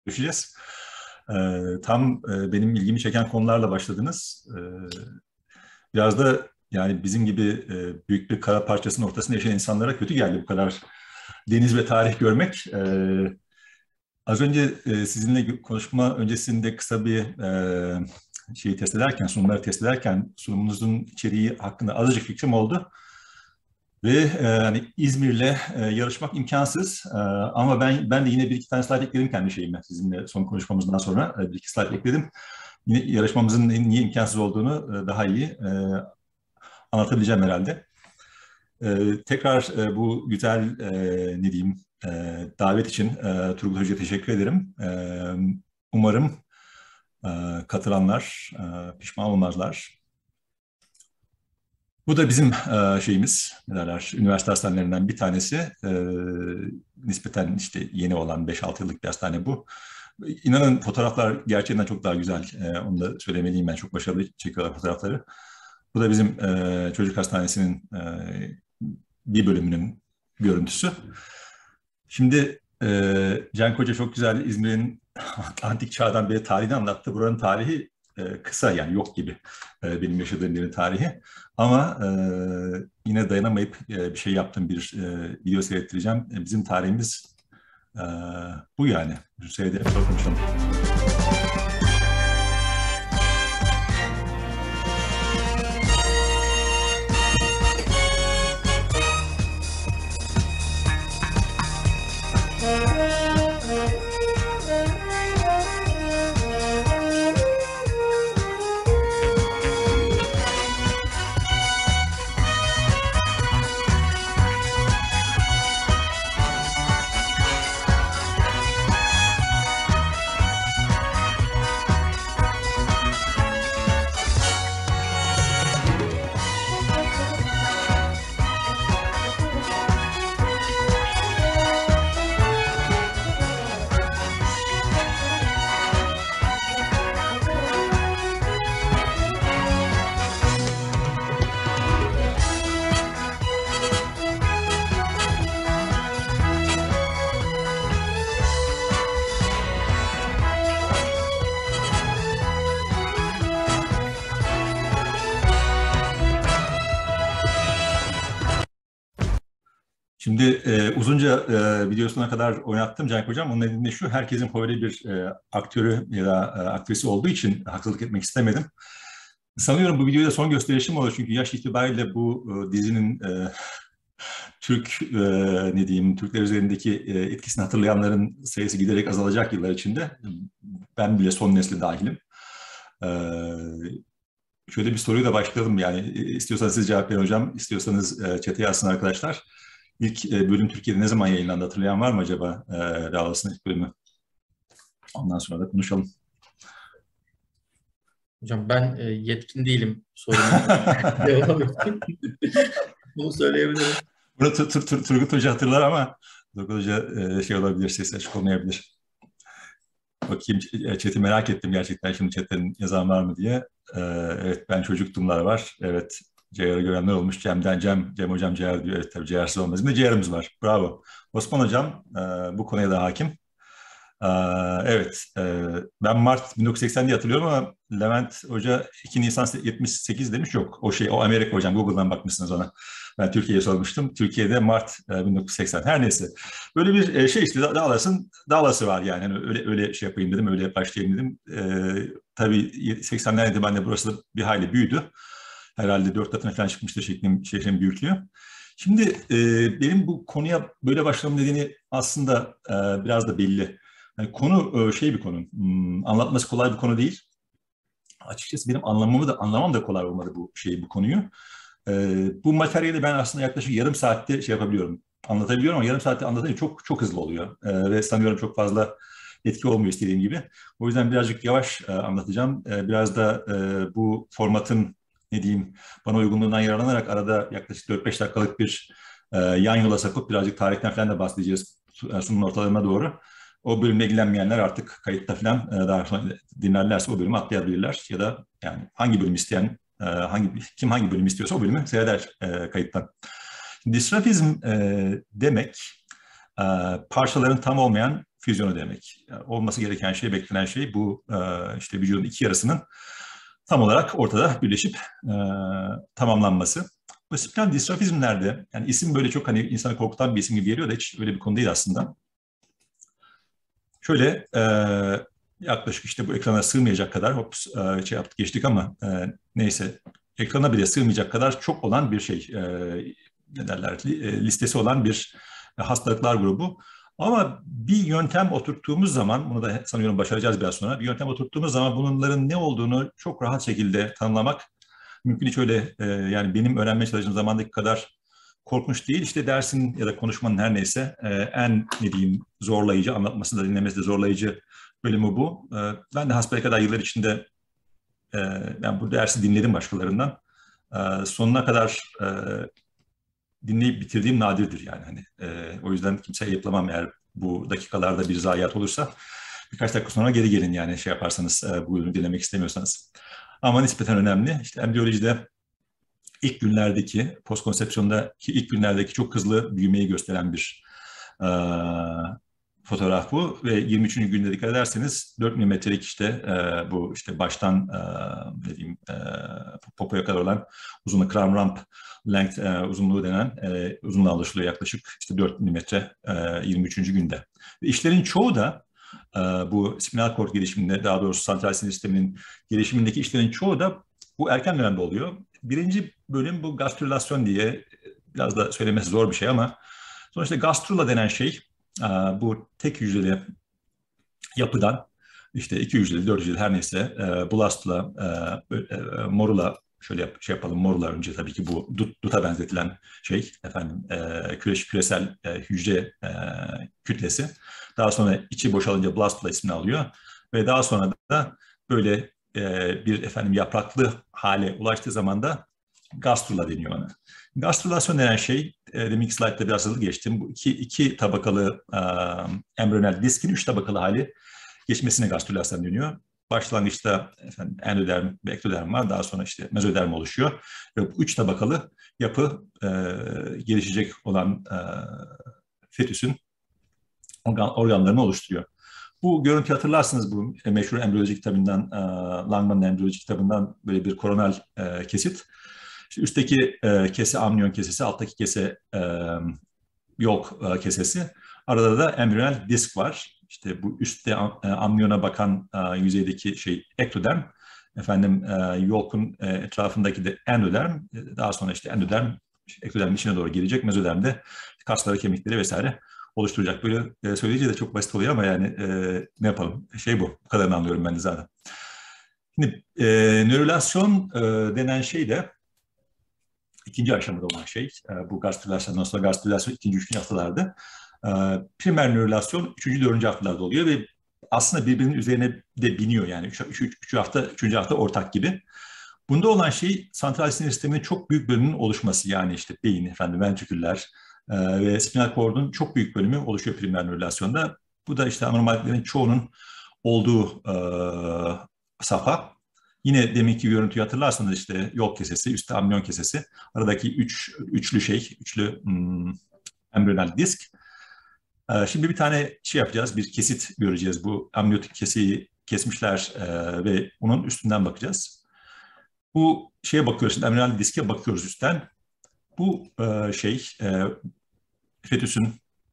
görüşeceğiz. Tam benim ilgimi çeken konularla başladınız. Biraz da yani bizim gibi büyük bir kara parçasının ortasında yaşayan insanlara kötü geldi bu kadar deniz ve tarih görmek. Az önce sizinle konuşma öncesinde kısa bir şeyi test ederken, sunumları test ederken sunumunuzun içeriği hakkında azıcık fikrim oldu. Ve hani İzmir'le yarışmak imkansız. Ama ben de yine bir iki tane slide ekledim kendi şeyime. Sizinle son konuşmamızdan sonra bir iki slide ekledim. Yine yarışmamızın niye imkansız olduğunu daha iyi anlatabileceğim herhalde. Tekrar bu güzel ne diyeyim davet için Turgut Hoca'ya teşekkür ederim. Umarım katılanlar pişman olmazlar. Bu da bizim şeyimiz, ne derler, üniversite hastanelerinden bir tanesi. Nispeten işte yeni olan 5-6 yıllık bir hastane bu. İnanın fotoğraflar gerçekten çok daha güzel. Onu da söylemeliyim, ben çok başarılı çekiyorlar fotoğrafları. Bu da bizim çocuk hastanesinin bir bölümünün görüntüsü. Şimdi Cenk Hoca çok güzel İzmir'in antik çağdan beri tarihini anlattı. Buranın tarihi kısa, yani yok gibi benim yaşadığım yerin tarihi. Ama yine dayanamayıp bir şey yaptım, bir video seyrettireceğim. Bizim tarihimiz bu yani. Seyredelim, sonra konuşalım. Şimdi uzunca videosuna kadar oynattım Cenk Hocam. Onun nedeni de şu: herkesin favori bir aktörü ya da aktrisi olduğu için haksızlık etmek istemedim. Sanıyorum bu videoda son gösterişim olur, çünkü yaş itibariyle bu dizinin Türk ne diyeyim, Türkler üzerindeki etkisini hatırlayanların sayısı giderek azalacak yıllar içinde. Ben bile son nesli dahilim. Şöyle bir soruyu da başlayalım, yani istiyorsanız siz cevap verin hocam, istiyorsanız chat'e yazsın arkadaşlar. İlk bölüm Türkiye'de ne zaman yayınlandı, hatırlayan var mı acaba Rağlas'ın ilk bölümü? Ondan sonra da konuşalım. Hocam ben yetkin değilim sorunu. Bunu söyleyebilirim. Bunu Turgut Hoca hatırlar ama Turgut Hoca şey olabilir, sesi açık olmayabilir. Bakayım, chat'i merak ettim gerçekten, şimdi chat'ten yazan var mı diye. Evet, ben çocuktumlar var. Evet, Ceyar'ı görenler olmuş. Cem hocam Ceyar diyor. Evet, tabii Ceyar'sız olmaz. Şimdi Ceyar'ımız var. Bravo. Osman hocam bu konuya da hakim. Evet, ben Mart 1980 diye hatırlıyorum ama Levent Hoca 2 Nisan 78 demiş. Yok, o Amerika hocam, Google'dan bakmışsınız ona. Ben Türkiye'ye sormuştum. Türkiye'de Mart 1980. Her neyse. Böyle bir şey işte, Dallas'ı var yani. Yani öyle şey yapayım dedim, öyle başlayayım dedim. Tabii 80'ler itibariyle burası bir hayli büyüdü. Herhalde 4 katına falan çıkmıştır şehrin büyüklüğü. Şimdi benim bu konuya böyle başlamam nedeni aslında biraz da belli. Yani konu şey bir konu, anlatması kolay bir konu değil. Açıkçası benim anlamam da kolay olmadı bu konuyu. Bu materyali ben aslında yaklaşık yarım saatte şey yapabiliyorum, anlatabiliyorum, ama yarım saatte anlatınca çok hızlı oluyor. Ve sanıyorum çok fazla etki olmuyor istediğim gibi. O yüzden birazcık yavaş anlatacağım. Biraz da bu formatın ne diyeyim, bana uygunluğundan yararlanarak arada yaklaşık 4-5 dakikalık bir yan yola sapıp birazcık tarihten falan da bahsedeceğiz sunumun ortalarına doğru. O bölümle ilgilenmeyenler artık kayıtta falan daha sonra dinlerlerse o bölümü atlayabilirler, ya da yani hangi bölüm isteyen, hangi bölüm istiyorsa o bölümü seyreder kayıttan. Disrafizm demek parçaların tam olmayan füzyonu demek. Yani olması gereken şey, beklenen şey bu işte vücudun iki yarısının tam olarak ortada birleşip tamamlanması. Bu spinal distrofizmlerde, yani isim böyle çok hani insanı korkutan bir isim gibi geliyor da hiç öyle bir konu değil aslında. Şöyle yaklaşık işte bu ekrana sığmayacak kadar şey yaptık geçtik ama neyse ekrana bile sığmayacak kadar çok olan bir şey ne derler listesi olan bir hastalıklar grubu. Ama bir yöntem oturttuğumuz zaman, bunu da sanıyorum başaracağız biraz sonra, bir yöntem oturttuğumuz zaman bunların ne olduğunu çok rahat şekilde tanımlamak mümkün. Hiç öyle yani benim öğrenmeye çalıştığım zamandaki kadar korkunç değil. İşte dersin ya da konuşmanın her neyse en ne diyeyim zorlayıcı, anlatması da dinlemesi de zorlayıcı bölümü bu. Ben de hasbelkader yıllar içinde ben bu dersi dinledim başkalarından. Sonuna kadar dinleyip bitirdiğim nadirdir yani. Hani, o yüzden kimseye ayıplamam eğer bu dakikalarda bir zayiat olursa. Birkaç dakika sonra geri gelin yani şey yaparsanız, bu bölümü dinlemek istemiyorsanız. Ama nispeten önemli. İşte embriyolojide ilk günlerdeki, postkonsepsiyondaki ilk günlerdeki çok hızlı büyümeyi gösteren bir e, fotoğraf bu. Ve 23. günde dikkat ederseniz 4 milimetrelik işte bu işte baştan ne diyeyim popoya kadar olan uzunluğu crown rump length uzunluğu denen uzunluğa ulaşılıyor yaklaşık işte 4 milimetre 23. günde. Ve işlerin çoğu da bu spinal kort gelişiminde, daha doğrusu santral sinir sisteminin gelişimindeki işlerin çoğu da bu erken dönemde oluyor. Birinci bölüm bu gastrülasyon diye, biraz da söylemesi zor bir şey ama sonuçta gastrula denen şey bu tek hücreli yapıdan işte iki hücreli, dört hücreli her neyse blastula, morula şöyle şey yapalım, morula önce tabii ki bu duta benzetilen şey efendim küresel hücre kütlesi. Daha sonra içi boşalınca blastula ismini alıyor ve daha sonra da böyle bir efendim yapraklı hale ulaştığı zaman da gastrula deniyor ona. Gastrülasyon denen şey, deminki slaytta biraz hızlı geçtim. Bu iki tabakalı embriyonel diskin üç tabakalı hali geçmesine gastrülasyon deniyor. Başlangıçta efendim, endoderm ve ektoderm var. Daha sonra işte mezoderm oluşuyor. Ve bu üç tabakalı yapı gelişecek olan fetüsün organlarını oluşturuyor. Bu görüntü hatırlarsınız, bu meşhur embriyoloji kitabından, Langman'ın embriyoloji kitabından böyle bir koronal kesit. İşte üstteki kese amniyon kesesi, alttaki kese yolk kesesi. Arada da embriyonel disk var. İşte bu üstte amniyona bakan yüzeydeki şey ektoderm. Efendim yolkun etrafındaki de endoderm. Daha sonra işte endoderm ektodermin içine doğru gelecek. Mezoderm de kasları, kemikleri vesaire oluşturacak. Böyle söyleyince de çok basit oluyor ama yani ne yapalım? Şey bu. Bu kadarını anlıyorum ben de zaten. Şimdi nörülasyon denen şey de ikinci aşamada olan şey. Bu gastrülasyondan sonra gastrülasyon ikinci, üçüncü haftalarda. Primer nörülasyon üçüncü, dördüncü haftalarda oluyor ve aslında birbirinin üzerine de biniyor yani. Üçüncü hafta, üçüncü hafta ortak gibi. Bunda olan şey santral sinir sisteminin çok büyük bölümünün oluşması. Yani işte beyin, efendim, ventriküller ve spinal kordun çok büyük bölümü oluşuyor primer nörülasyonda. Bu da işte anormalliklerin çoğunun olduğu safha. Yine deminki görüntüyü hatırlarsanız işte yol kesesi, üstte amniyon kesesi, aradaki üçlü embriyonal disk. Şimdi bir tane şey yapacağız, bir kesit göreceğiz. Bu amniyotik keseyi kesmişler ve onun üstünden bakacağız. Bu şeye bakıyoruz, şimdi embriyonal diske bakıyoruz üstten. Bu fetüsün,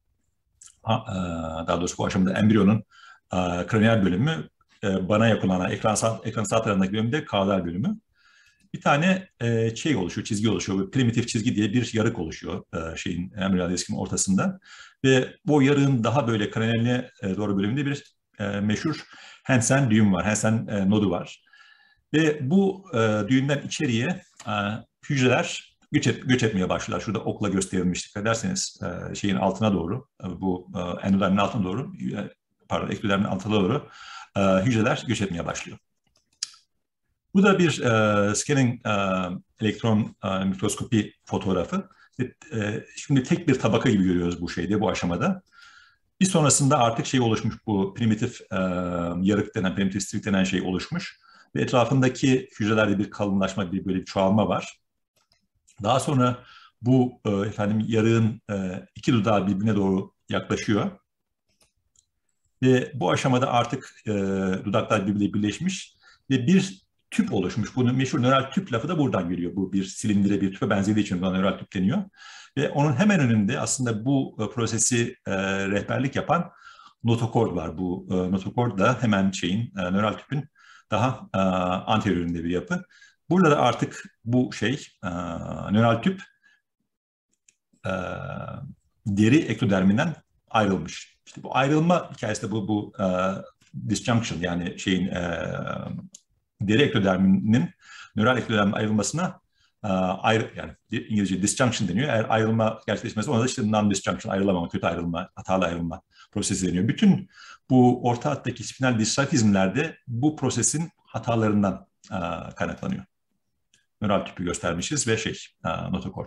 daha doğrusu bu aşamada embriyonun kraniyal bölümü, bana yapılan ekran sağ tarafındaki bölümde kaudal bölümü. Bir tane şey oluşuyor, çizgi oluşuyor. Bir primitif çizgi diye bir yarık oluşuyor embriyonal diskin ortasında. Ve bu yarığın daha böyle kraniyaline doğru bölümünde bir meşhur Hansen düğüm var, Hansen nodu var. Ve bu düğümden içeriye hücreler göç etmeye başlıyorlar. Şurada okla gösterilmiş, dikkat ederseniz şeyin altına doğru, bu endodermin altına doğru, pardon ektodermin altına doğru hücreler göç etmeye başlıyor. Bu da bir scanning elektron mikroskopi fotoğrafı. Şimdi tek bir tabaka gibi görüyoruz bu şeyde, bu aşamada. Bir sonrasında artık şey oluşmuş, bu primitif yarık denen, primitif strik denen şey oluşmuş. Ve etrafındaki hücrelerde bir kalınlaşma, böyle bir çoğalma var. Daha sonra bu efendim yarığın iki dudağı birbirine doğru yaklaşıyor. Ve bu aşamada artık dudaklar birbiriyle birleşmiş ve bir tüp oluşmuş. Bunun meşhur nöral tüp lafı da buradan geliyor. Bu bir silindire, bir tüpe benzediği için buna nöral tüp deniyor. Ve onun hemen önünde aslında bu prosesi rehberlik yapan notokord var. Bu notokord da hemen nöral tüpün daha anterioründe bir yapı. Burada da artık bu nöral tüp e, deri ektoderminden ayrılmış. İşte bu ayrılma hikayesi de bu disjunction, yani deri ektoderminin nöral ektoderminin ayrılmasına yani İngilizce disjunction deniyor. Eğer ayrılma gerçekleşmesi ona da işte non-disjunction, ayrılamama, kötü ayrılma, hatalı ayrılma prosesi deniyor. Bütün bu orta hattaki spinal distrafizmlerde bu prosesin hatalarından kaynaklanıyor. Nöral tüpü göstermişiz ve notokord.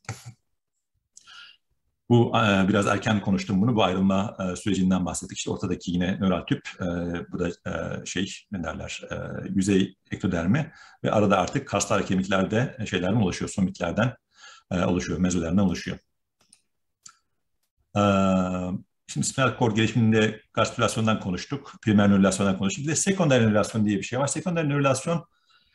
Bu biraz erken konuştum bunu. Bu ayrılma sürecinden bahsettik. İşte ortadaki yine nöral tüp, bu da yüzey ektodermi ve arada artık kaslar, kemiklerde şeylerden oluşuyor, somitlerden oluşuyor, mezodermden oluşuyor. Şimdi spinal kord gelişiminde gastülasyondan konuştuk, primer nörülasyondan konuştuk. Bir de sekonder nörülasyon diye bir şey var. Sekonder nörülasyon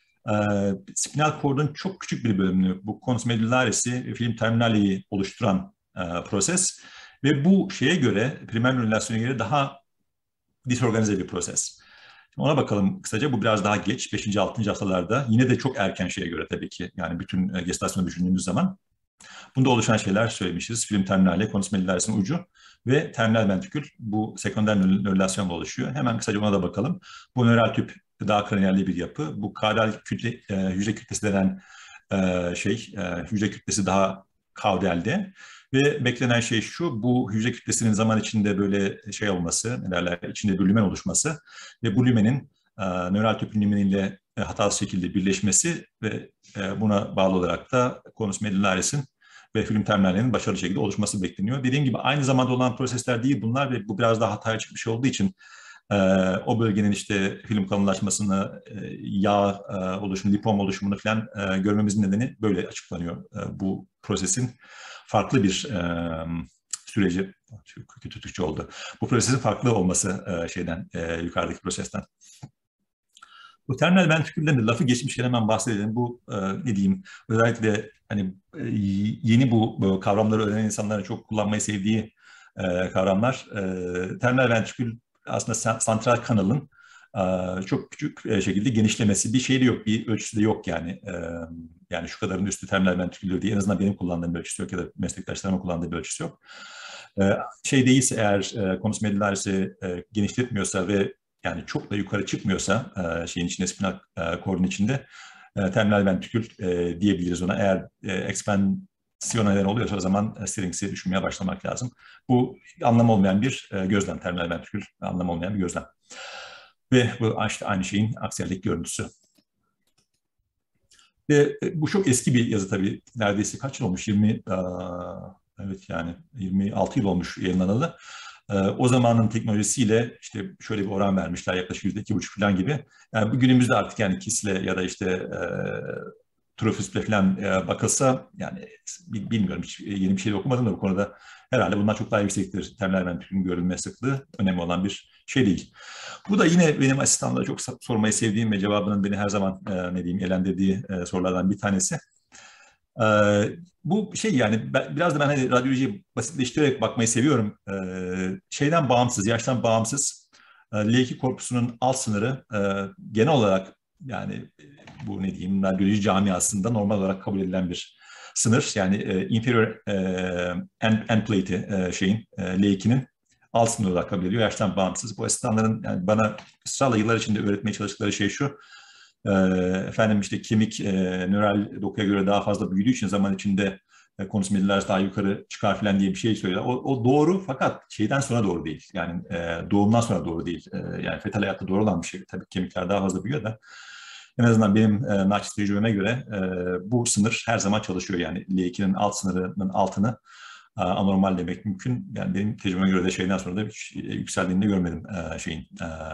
spinal kordun çok küçük bir bölümünü, bu conus medullaris'i, film terminali'yi oluşturan proses ve bu şeye göre, primer nörülasyona göre daha disorganize bir proses. Ona bakalım kısaca. Bu biraz daha geç, 5. 6. haftalarda. Yine de çok erken şeye göre tabii ki. Yani bütün gestasyonu düşündüğümüz zaman. Bunda oluşan şeyler söylemişiz. Film terminali, conus medullaris'in ucu ve terminal ventrikül. Bu sekonder nörülasyonla oluşuyor. Hemen kısaca ona da bakalım. Bu nöral tüp daha kraniyelli bir yapı. Bu kaudal hücre kütlesi denen hücre kütlesi daha kaudalde. Ve beklenen şey şu, bu hücre kütlesinin zaman içinde böyle olması, içinde bir lümen oluşması ve bu lümenin nöral tüpün lümeniyle hatasız şekilde birleşmesi ve buna bağlı olarak da conus medullaris'in ve film terminallerinin başarılı şekilde oluşması bekleniyor. Dediğim gibi aynı zamanda olan prosesler değil bunlar ve bu biraz daha hataya açık bir şey olduğu için o bölgenin film kalınlaşmasını, yağ oluşumu, lipom oluşumunu falan görmemizin nedeni böyle açıklanıyor. Bu prosesin farklı bir süreci, kötü Türkçe oldu. Bu prosesin farklı olması yukarıdaki prosesten. Bu terminal ventrikülden de lafı geçmişken hemen bahsedelim. Bu özellikle yeni bu kavramları öğrenen insanların çok kullanmayı sevdiği kavramlar. Terminal ventrikül aslında santral kanalın çok küçük şekilde genişlemesi, bir şeyi de yok, bir ölçüsü de yok yani. Yani şu kadarın üstü terminal ventriküldür diye en azından benim kullandığım bir ölçüsü yok ya da meslektaşlarımın kullandığı bir ölçüsü yok. Değilse eğer conus medullaris'i genişletmiyorsa ve yani çok da yukarı çıkmıyorsa içinde, spinal kordun içinde terminal ventrikül diyebiliriz ona. Eğer ekspansiyona neden oluyorsa o zaman Stirrings'i düşünmeye başlamak lazım. Bu anlam olmayan bir gözlem, terminal ventrikül anlam olmayan bir gözlem. Ve bu işte aynı şeyin aksiyellik görüntüsü. Ve bu çok eski bir yazı tabii. Neredeyse kaç yıl olmuş? 26 yıl olmuş yayınlanalı. O zamanın teknolojisiyle işte şöyle bir oran vermişler, yaklaşık %2,5 falan gibi. Yani günümüzde artık yani Kiss'le ya da Trofüs'le falan bakılsa yani bilmiyorum, hiç yeni bir şey de okumadım da bu konuda herhalde bundan çok daha yüksektir. Terminal ventrikülün görülme sıklığı önemli olan bir şey değil. Bu da yine benim asistanlara çok sormayı sevdiğim ve cevabının beni her zaman eğlendirdiği sorulardan bir tanesi. Bu biraz da ben radyolojiyi basitleştirerek bakmayı seviyorum. Şeyden bağımsız, yaştan bağımsız L2 korpusunun alt sınırı genel olarak yani bu radyoloji camiasında normal olarak kabul edilen bir sınır. Yani inferior end plate'i L2'nin alt sınırı olarak kabul ediliyor. Yaştan bağımsız. Bu asistanların yani bana ısrarla yıllar içinde öğretmeye çalıştıkları şey şu. Kemik nöral dokuya göre daha fazla büyüdüğü için zaman içinde conus medullaris daha yukarı çıkar falan diye bir şey söylüyor. O doğru fakat şeyden sonra doğru değil. Yani doğumdan sonra doğru değil. Yani fetal hayatta doğru olan bir şey. Tabii kemikler daha fazla büyüyor da en azından benim naçiz tecrübeme göre bu sınır her zaman çalışıyor. Yani L2'nin alt sınırının altını anormal demek mümkün. Yani benim tecrübeme göre de şeyden sonra da hiç yükseldiğini de görmedim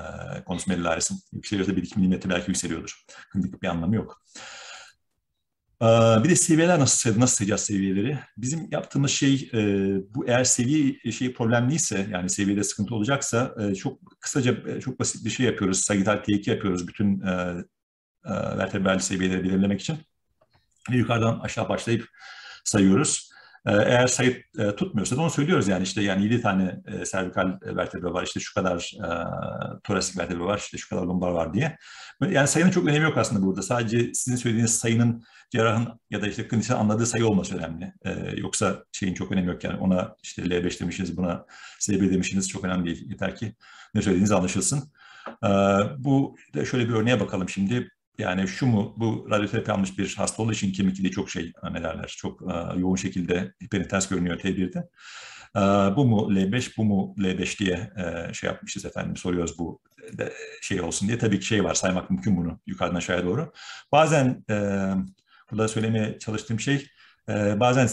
conus medullaris'in. Yükseliyorsa 1-2 milimetre belki yükseliyordur. Klinik bir anlamı yok. Bir de seviyeler nasıl sayacağız seviyeleri? Bizim yaptığımız şey bu eğer seviye problemliyse yani seviyede sıkıntı olacaksa çok kısaca çok basit bir şey yapıyoruz. Sagittal T2 yapıyoruz bütün vertebral seviyeleri belirlemek için. Ve yukarıdan aşağı başlayıp sayıyoruz. Eğer sayı tutmuyorsa da onu söylüyoruz yani işte yani 7 tane servikal vertebra var işte şu kadar torasik vertebra var işte şu kadar lumbar var diye. Yani sayının çok önemi yok aslında burada. Sadece sizin söylediğiniz sayının cerrahın ya da işte klinisyen anladığı sayı olması önemli. Yoksa şeyin çok önemi yok yani ona işte L5 demişsiniz buna SB demişsiniz çok önemli değil. Yeter ki ne söylediğiniz anlaşılsın. Bu da şöyle bir örneğe bakalım şimdi. Yani şu mu, bu radyoterapi almış bir hasta olduğu için kemikli çok ne derler, çok yoğun şekilde hiperitans görünüyor T1'de. Bu mu L5, bu mu L5 diye şey yapmışız efendim, soruyoruz bu şey olsun diye. Tabii ki şey var, saymak mümkün bunu yukarıdan aşağıya doğru. Bazen, burada söylemeye çalıştığım şey, bazen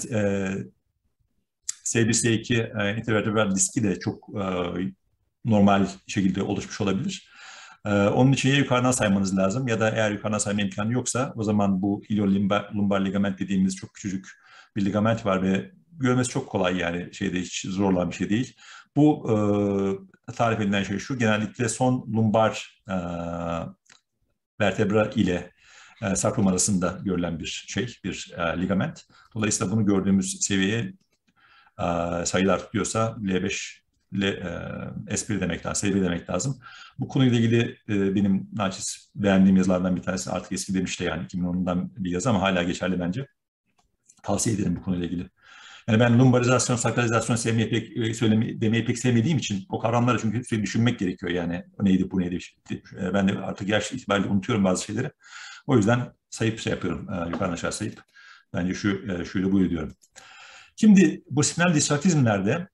S1, S2 intervertebral diski de çok normal şekilde oluşmuş olabilir. Onun için ya yukarıdan saymanız lazım ya da eğer yukarıdan sayma imkanı yoksa o zaman bu iliolumbar ligament dediğimiz çok küçücük bir ligament var ve görmesi çok kolay yani şeyde hiç zorlanan bir şey değil. Bu tarif edilen şey şu, genellikle son lumbar vertebra ile sakrum arasında görülen bir şey, bir ligament. Dolayısıyla bunu gördüğümüz seviyeye sayılar tutuyorsa L5 S1 demek lazım, S1 demek lazım. Bu konuyla ilgili benim naçiz beğendiğim yazılardan bir tanesi, artık eski demişti yani 2010'dan bir yazı ama hala geçerli bence. Tavsiye ederim bu konuyla ilgili. Yani ben lumbarizasyon, sakralizasyon demeyi pek sevmediğim için o kavramları çünkü sürekli düşünmek gerekiyor yani. O neydi, bu neydi? Ben de artık yaş itibariyle unutuyorum bazı şeyleri. O yüzden sayıp şey yapıyorum, yukarıdan aşağı sayıp. Bence şuydu buydu diyorum. Şimdi bu spinal distraktizmlerde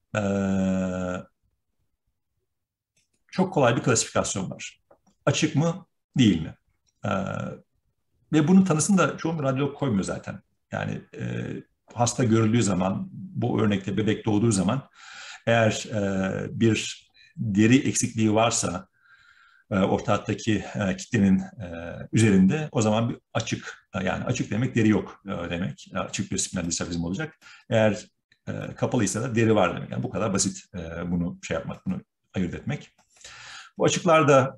çok kolay bir klasifikasyon var. Açık mı, değil mi? Ve bunun tanısını da çoğu radyolog koymuyor zaten. Yani hasta görüldüğü zaman, bu örnekte bebek doğduğu zaman eğer bir deri eksikliği varsa orta hattaki kitlenin üzerinde o zaman bir açık, yani açık demek deri yok demek. Açık bir spinal distrafizm olacak. Eğer kapalıysa da deri var demek. Yani bu kadar basit bunu şey yapmak, bunu ayırt etmek. Bu açıklarda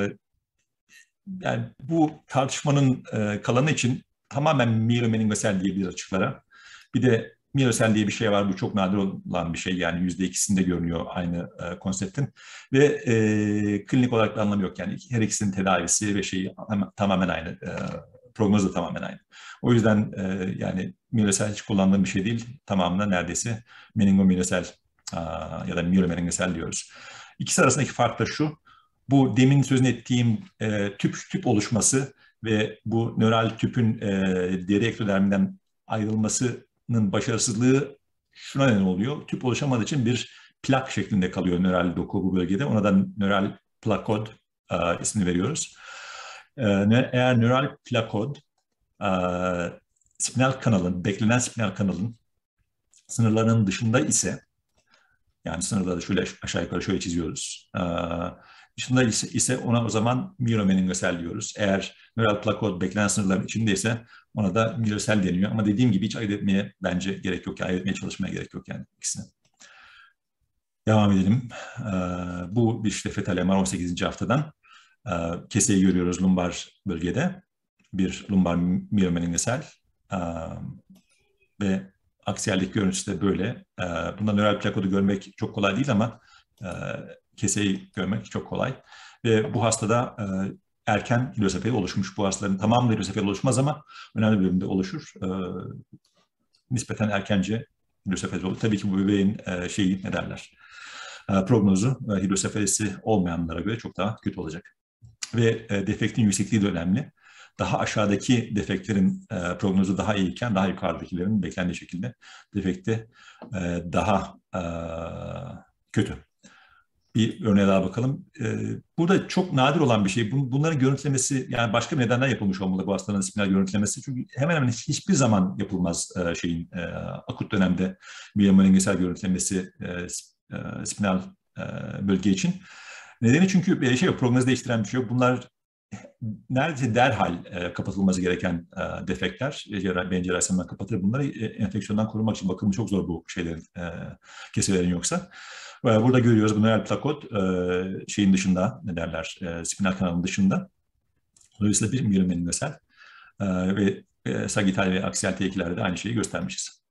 yani bu tartışmanın kalanı için tamamen miyomeningosel diyebiliriz açıklara. Bir de miyosel diye bir şey var. Bu çok nadir olan bir şey. Yani %2'sinde görünüyor aynı konseptin. Ve klinik olarak da anlamı yok. Yani her ikisinin tedavisi ve şeyi tamamen aynı. Prognoz da tamamen aynı. O yüzden yani miyosel hiç kullandığım bir şey değil. Tamamına neredeyse meningomiyosel ya da miyomeningosel diyoruz. İkisi arasındaki fark da şu. Bu demin sözünü ettiğim tüp oluşması ve bu nöral tüpün deri ektoderminden ayrılmasının başarısızlığı şuna neden oluyor. Tüp oluşamadığı için bir plak şeklinde kalıyor nöral doku bu bölgede. Ona da nöral plakod ismini veriyoruz. Eğer nöral plakod spinal kanalın, beklenen spinal kanalın sınırlarının dışında ise, yani sınırları şöyle aşağı yukarı şöyle çiziyoruz. Dışında ise ona o zaman miyomeningosel diyoruz. Eğer nöral plakod beklenen sınırların içindeyse ona da miyosel deniyor. Ama dediğim gibi hiç ayırt etmeye bence gerek yok. Ayırt etmeye çalışmaya gerek yok yani ikisine. Devam edelim. Bu bir işte fetal MR 18. haftadan. Keseyi görüyoruz lumbar bölgede. Bir lumbar miyomeningosel. Ve aksiyellik görüntüsü de böyle. Bunda nöral plakodu görmek çok kolay değil ama keseyi görmek çok kolay. Ve bu hastada erken hidrosefali oluşmuş. Bu hastaların tamamı hidrosefali oluşmaz ama önemli bir bölümde oluşur. Nispeten erkence hidrosefali olur. Tabii ki bu bebeğin şeyi ne derler? Prognozu hidrosefalisi olmayanlara göre çok daha kötü olacak. Ve defektin yüksekliği de önemli. Daha aşağıdaki defektlerin prognozu daha iyiyken daha yukarıdakilerin beklendiği şekilde defekti daha kötü. Bir örneğe daha bakalım. Burada çok nadir olan bir şey. Bunların görüntülemesi yani başka bir nedenden yapılmış olmalı bu hastaların spinal görüntülemesi. Çünkü hemen hemen hiçbir zaman yapılmaz akut dönemde miyomeningosel görüntülemesi spinal bölge için. Nedeni çünkü şey yok, prognoz değiştiren bir şey yok. Bunlar neredeyse derhal kapatılması gereken defekler. Beyin cerrahisinden kapatır bunları. Enfeksiyondan korunmak için bakımı çok zor bu şeylerin, keselerin yoksa. Burada görüyoruz bu nöral plakot şeyin dışında, ne derler, spinal kanalın dışında. Dolayısıyla bir miyelomeninosel ve sagittal ve aksiyel tehlikilerde de aynı şeyi göstermişiz.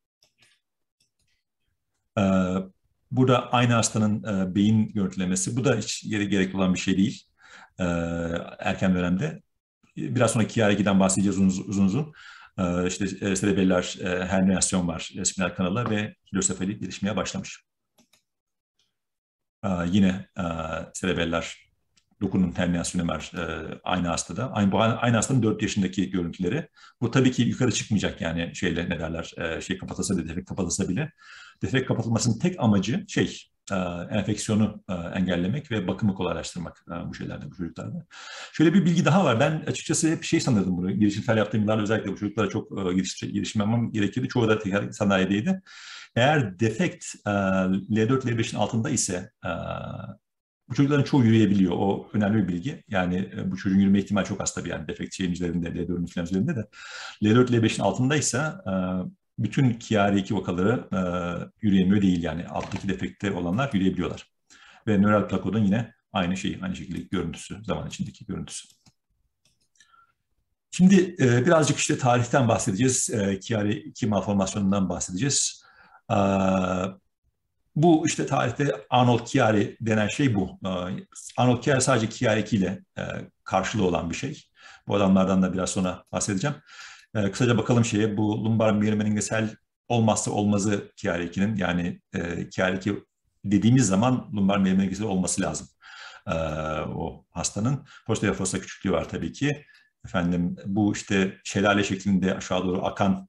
Burada aynı hastanın beyin görüntülemesi, bu da hiç gerekli olan bir şey değil erken dönemde. Biraz sonra KIAR2'den bahsedeceğiz uzun uzun. İşte serebellar herniasyon var spinal kanala ve hidrosefali gelişmeye başlamış. Yine serebellar dokunun herniyasyonu var aynı hastada. Aynı hastanın 4 yaşındaki görüntüleri. Bu tabii ki yukarı çıkmayacak yani şeyle ne derler kapatılsa bile, defekt kapatılsa bile. Defekt kapatılmasının tek amacı enfeksiyonu engellemek ve bakımı kolaylaştırmak bu şeylerde, bu çocuklarda. Şöyle bir bilgi daha var. Ben açıkçası hep sanırdım bunu. Girişimsel yaptığım yıllarda özellikle bu çocuklara çok girişim yapmam gerekirdi. Çoğu da teker sanayideydi. Eğer defekt L4, L5'in altında ise bu çocukların çoğu yürüyebiliyor. O önemli bir bilgi. Yani bu çocuğun yürüme ihtimali çok az tabii yani defekt şeyin üzerinde, L4'ün falan üzerinde de. L4, L5'in altındaysa bütün KIAR2 vakaları yürüyemiyor değil yani. Alttaki defekte olanlar yürüyebiliyorlar. Ve nöral plakodun yine aynı şekilde görüntüsü, zaman içindeki görüntüsü. Şimdi birazcık işte tarihten bahsedeceğiz. KIAR2 malformasyonundan bahsedeceğiz. Bu işte tarihte Arnold Chiari denen şey bu. Arnold Chiari sadece KIAR2 ile karşılığı olan bir şey. Bu adamlardan da biraz sonra bahsedeceğim. Kısaca bakalım bu lumbar miyelomeninosel olmazsa olmazı KIAR2'nin, yani KIAR2 dediğimiz zaman lumbar miyelomeninosel olması lazım. O hastanın posterior fossa küçüklüğü var tabii ki. Bu işte şelale şeklinde aşağı doğru akan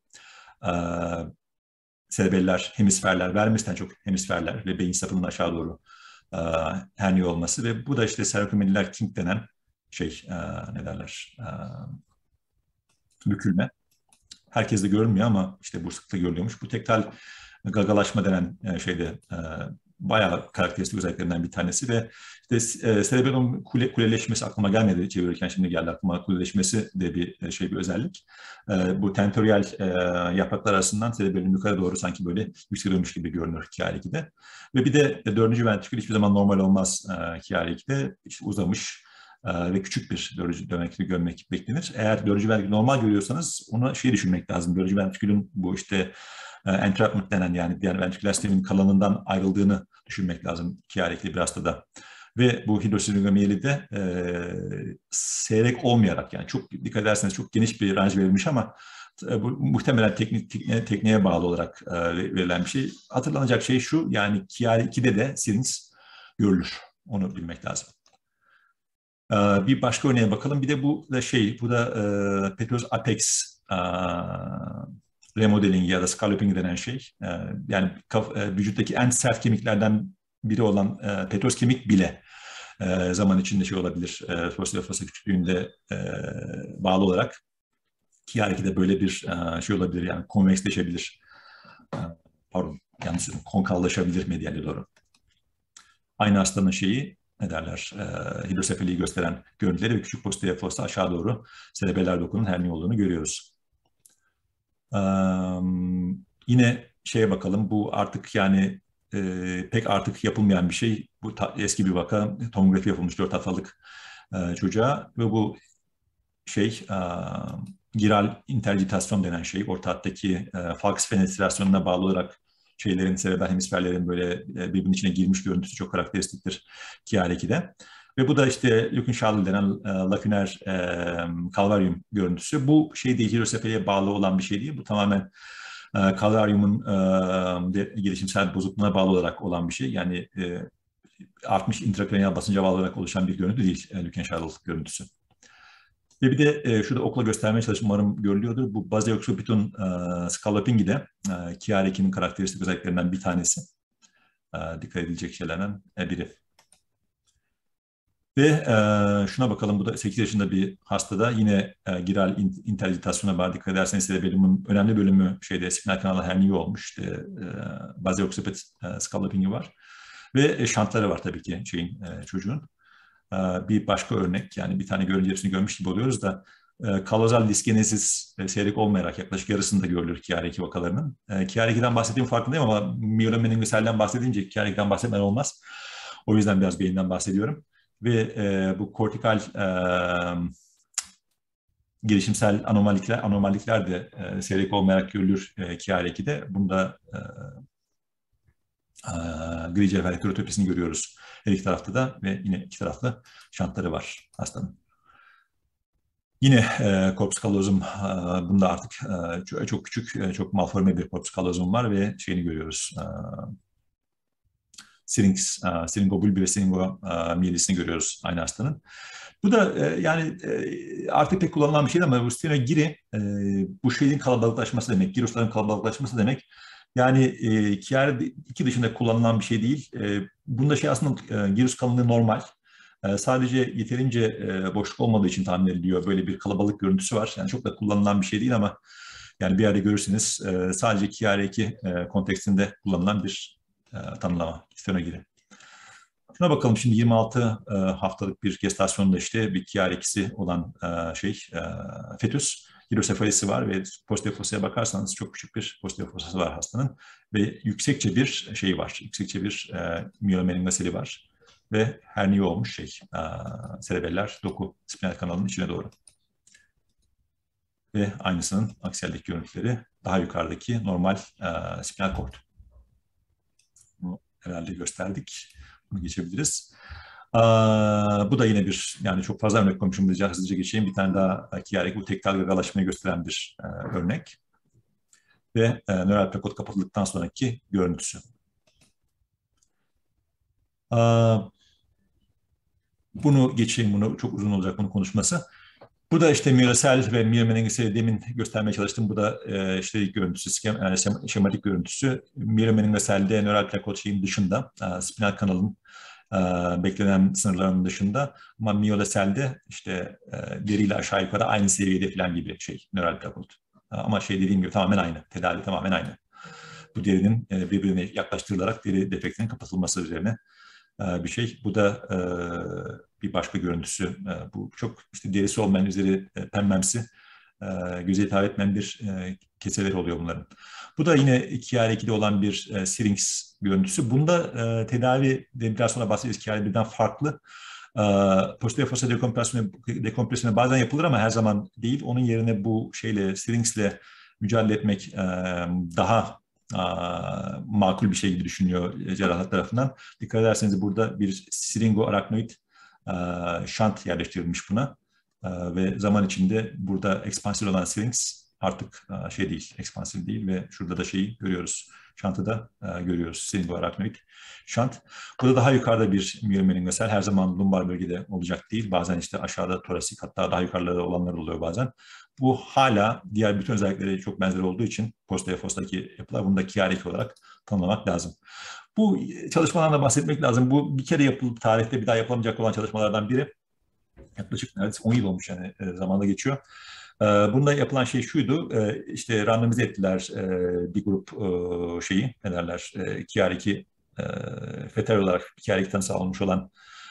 serebeller, hemisferler, vermesinden çok hemisferler ve beyin sapının aşağı doğru herniye olması ve bu da işte cervicomedial kink denen ne derler, bükülme. Herkeste görünmüyor ama işte bu sıklıkla görülüyormuş. Bu tektal gagalaşma denen bayağı karakteristik özelliklerinden bir tanesi ve işte cerebellum kuleleşmesi aklıma gelmedi çevirirken, şimdi geldi aklıma. Kuleleşmesi de bir özellik. Bu tentorial yapraklar arasından cerebellum yukarı doğru sanki böyle yükseliyormuş gibi görünür KIAR2'de. Ve bir de dördüncü ventrikül hiçbir zaman normal olmaz KIAR2'de. İşte uzamış ve küçük bir dördüncü ventrikül görmek beklenir. Eğer dördüncü ventrikül normal görüyorsanız onu düşünmek lazım. Dördüncü ventrikülün bu işte entrapment denen, yani diğer ventriküler sistemin kalanından ayrıldığını düşünmek lazım KIAR2'li bir hastada. Ve bu hidrosifingomiyeli de seyrek olmayarak, yani çok dikkat ederseniz çok geniş bir ranj verilmiş ama bu muhtemelen tekniğe bağlı olarak verilen bir şey. Hatırlanacak şey şu, yani KIAR2'de de Sirins görülür. Onu bilmek lazım. Bir başka örneğe bakalım. Bir de bu da Petrous Apex remodeling ya da scalloping denen şey. Yani vücuttaki en sert kemiklerden biri olan Petrous kemik bile zaman içinde olabilir. Posterior fossa küçüklüğünde bağlı olarak KIAR2'de böyle bir olabilir, yani konveksleşebilir. Pardon, yanlış, konkallaşabilir mediale doğru. Aynı hastanın ne derler, hidrosefaliyi gösteren görüntüleri ve küçük posterior fossa aşağı doğru serebeller dokunun herniye olduğunu görüyoruz. Yine bakalım, bu artık yani pek artık yapılmayan bir şey. Bu eski bir vaka, tomografi yapılmış 4 haftalık çocuğa ve bu giral interdigitasyon denen orta hattaki falx fenestrasyonuna bağlı olarak serebral hemisferlerin böyle birbirinin içine girmiş görüntüsü çok karakteristiktir KIAR2'de. Ve bu da işte Leukenschädel denen laküner kalvaryum görüntüsü. Bu değil, hidrosefaliye bağlı olan bir şey değil. Bu tamamen kalvaryumun gelişimsel bozukluğuna bağlı olarak olan bir şey. Yani artmış intrakraniyal basınca bağlı olarak oluşan bir görüntü değil Leukenschädel görüntüsü. Ve bir de şurada okla göstermeye çalıştım, umarım görülüyordur. Bu Basel-Occipital scalloping'i de KIAR2'nin karakteristik özelliklerinden bir tanesi. Dikkat edilecek şeylerden biri. Ve şuna bakalım, bu da 8 yaşında bir hastada yine giral interdigitasyona bağlı. Dikkat ederseniz cerebellumun önemli bölümü spinal kanala herniye olmuş. İşte, Basel-Occipital scalloping'i var. Ve şantları var tabii ki çocuğun. bir başka örnek, yani bir tane görünce hepsini görmüş gibi oluyoruz da kalozal diskinezis seyrek olmayarak yaklaşık yarısında görülür KIAR2 vakalarının. KIAR2'den bahsettiğim farkındayım ama miyomeningüselden bahsedince KIAR2'den bahsetmen olmaz. O yüzden biraz beyinden bahsediyorum. Ve bu kortikal gelişimsel anormallikler de seyrek olmayarak görülür KIAR2'de. Bunda gri cevher heterotopisini görüyoruz her iki tarafta da ve yine iki taraflı şantları var hastanın. Yine corpus callosum, bunda artık çok küçük, çok malforme bir corpus callosum var ve şeyini görüyoruz. Syringobulbi ve syringomyelisini görüyoruz aynı hastanın. Bu da yani artık pek kullanılan bir şey ama bu stenogiri bu şeyin kalabalıklaşması demek, girusların kalabalıklaşması demek. Yani KIAR2 dışında kullanılan bir şey değil. Bunda şey aslında girus kalınlığı normal. Sadece yeterince boşluk olmadığı için tahmin ediliyor. Böyle bir kalabalık görüntüsü var. Yani çok da kullanılan bir şey değil ama yani bir yerde görürseniz sadece KIAR2 kontekstinde kullanılan bir tanımlama, stenogiri. Şuna bakalım şimdi 26 haftalık bir gestasyonda işte bir KIAR2'si olan fetüs. Hidrosefalisi var ve posterior fossa'ya bakarsanız çok küçük bir posterior fossası var hastanın ve yüksekçe bir şey var, yüksekçe bir miyomeningoseli var ve herniye olmuş serebeller doku spinal kanalının içine doğru. Ve aynısının aksiyaldeki görüntüleri daha yukarıdaki normal spinal kort. Bunu herhalde gösterdik. Bunu geçebiliriz. Bu da yine bir, yani çok fazla örnek koymuşum, hızlıca geçeyim. Bir tane daha KIAR2 bu tektal gagalaşmayı gösteren bir örnek. Ve nöral plakot kapatıldıktan sonraki görüntüsü. Bunu geçeyim, bunu çok uzun olacak bunun konuşması. Bu da işte miyosel ve miyomeningoseli demin göstermeye çalıştım. Bu da işte ilk görüntüsü, yani şematik görüntüsü. Miyomeningoselde nöral plakot şeyin dışında, spinal kanalın beklenen sınırlarının dışında, ama miyoleselde işte deriyle aşağı yukarı aynı seviyede falan gibi şey nöral plakot. Ama şey dediğim gibi tamamen aynı, tedavi tamamen aynı. Bu derinin birbirine yaklaştırılarak deri defektinin kapatılması üzerine bir şey. Bu da bir başka görüntüsü. Bu çok işte derisi olmayan, üzeri pembemsi, göze hitap etmeyen bir keseleri oluyor bunların. Bu da yine KIAR2'de olan bir syrinx görüntüsü. Bunda tedavi de biraz sonra bahsedeceğiz. KIAR1'den farklı. Posterior fossa dekompresyonu bazen yapılır ama her zaman değil. Onun yerine bu syrinxle mücadele etmek daha makul bir şey gibi düşünüyor cerrahlar tarafından. Dikkat ederseniz burada bir siringoaraknoid şant yerleştirilmiş buna. Ve zaman içinde burada ekspansif olan syrinx artık şey değil, ekspansif değil ve şurada da şeyi görüyoruz. Şantı da görüyoruz, siringoaraknoid şant. Burada daha yukarıda bir miyomeningosel, her zaman lumbar bölgede olacak değil. Bazen işte aşağıda torasik, hatta daha yukarıda olanlar oluyor bazen. Bu hala diğer bütün özellikleri çok benzer olduğu için posterior fossa'daki yapılar, bunu da KIAR2 olarak tanımlamak lazım. Bu çalışmalardan bahsetmek lazım. Bu bir kere yapılıp tarihte bir daha yapılamayacak olan çalışmalardan biri. Yaklaşık neredeyse 10 yıl olmuş, yani zamanda geçiyor. Bunda yapılan şey şuydu, işte randomize ettiler bir grup ne derler, KIAR2 fetal olarak KIAR2 tanısı almış olan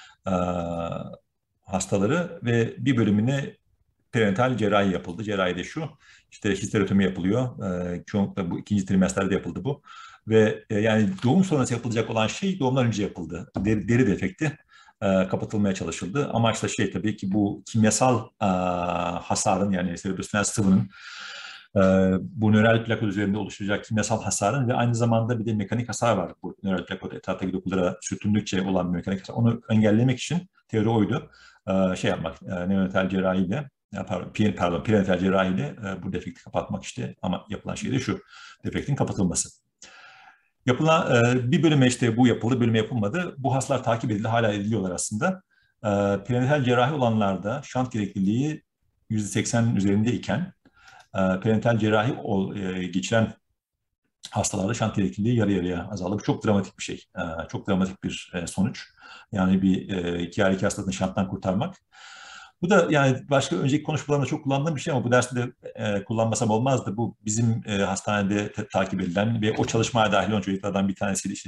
hastaları ve bir bölümüne perinatal cerrahi yapıldı. Cerrahi de şu, işte histerektomi yapılıyor. Çoğunlukla bu ikinci trimesterde yapıldı bu. Ve yani doğum sonrası yapılacak olan şey doğumdan önce yapıldı. Deri defekti kapatılmaya çalışıldı. Amaç da tabii ki bu kimyasal hasarın, yani serebrospinal sıvının bu nöral plakot üzerinde oluşturacak kimyasal hasarın ve aynı zamanda bir de mekanik hasar var. Bu nöral plakot etraftaki dokulara sürtündükçe olan mekanik hasar. Onu engellemek için teori oydu. Yapmak, neonatal cerrahiyle, perinatal cerrahiyle bu defekti kapatmak işte, ama yapılan şey de şu, defektin kapatılması. Yapılan bir bölüme işte bu yapıldı, bölüme yapılmadı. Bu hastalar takip edildi, hala ediliyorlar aslında. Perinatal cerrahi olanlarda şant gerekliliği %80'in üzerindeyken perinatal cerrahi geçiren hastalarda şant gerekliliği yarı yarıya azaldı. Bu çok dramatik bir şey, çok dramatik bir sonuç. Yani bir KIAR2 hastasını şanttan kurtarmak. Bu da yani başka önceki konuşmalarımda çok kullandığım bir şey ama bu derste de kullanmasam olmazdı. Bu bizim hastanede takip edilen ve o çalışmaya dahil olan çocuklardan bir tanesiydi. İşte çok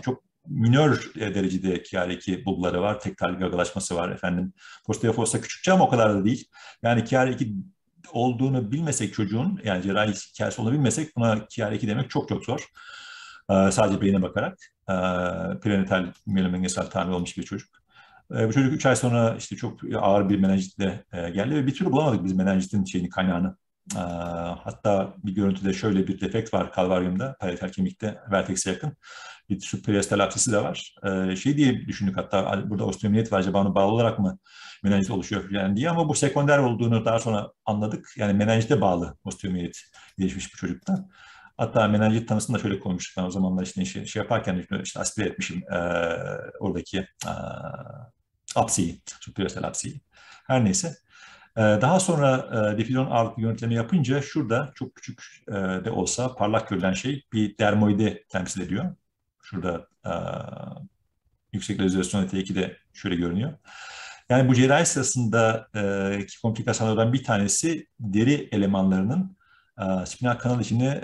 minör derecede Chiari-2 bulguları var. Tekrar gagalaşması var efendim. Posterior fossa küçükçe ama o kadar da değil. Yani Chiari-2 olduğunu bilmesek çocuğun, yani cerrahi hikayesi olduğunu bilmesek buna Chiari-2 demek çok çok zor. Sadece beyine bakarak. Prenatal miyelomeningosal tahmin olmuş bir çocuk. Bu çocuk 3 ay sonra işte çok ağır bir menenjitle geldi ve bir türlü bulamadık biz menenjitin kaynağını. Hatta bir görüntüde şöyle bir defekt var kalvaryumda, parietal kemikte, vertex'e yakın. Bir subperiosteal apsisi de var. Şey diye düşündük hatta burada osteomiyet var, acaba ona bağlı olarak mı menenjit oluşuyor yani diye, ama bu sekonder olduğunu daha sonra anladık. Yani menenjite bağlı osteomiyet gelişmiş bir çocukta. Hatta menenjit tanısını da şöyle koymuştuk. Ben o zamanlar işte şey yaparken işte aspire etmişim oradaki apsiyi, subperiosteal apsiyi. Her neyse. Daha sonra difizyon ağırlıklı yönetleme yapınca şurada çok küçük de olsa parlak görülen şey bir dermoidi temsil ediyor. Şurada yüksek rezolüsyon T2'de şöyle görünüyor. Yani bu cerrahi sırasında komplikasyonlardan bir tanesi deri elemanlarının spinal kanal içine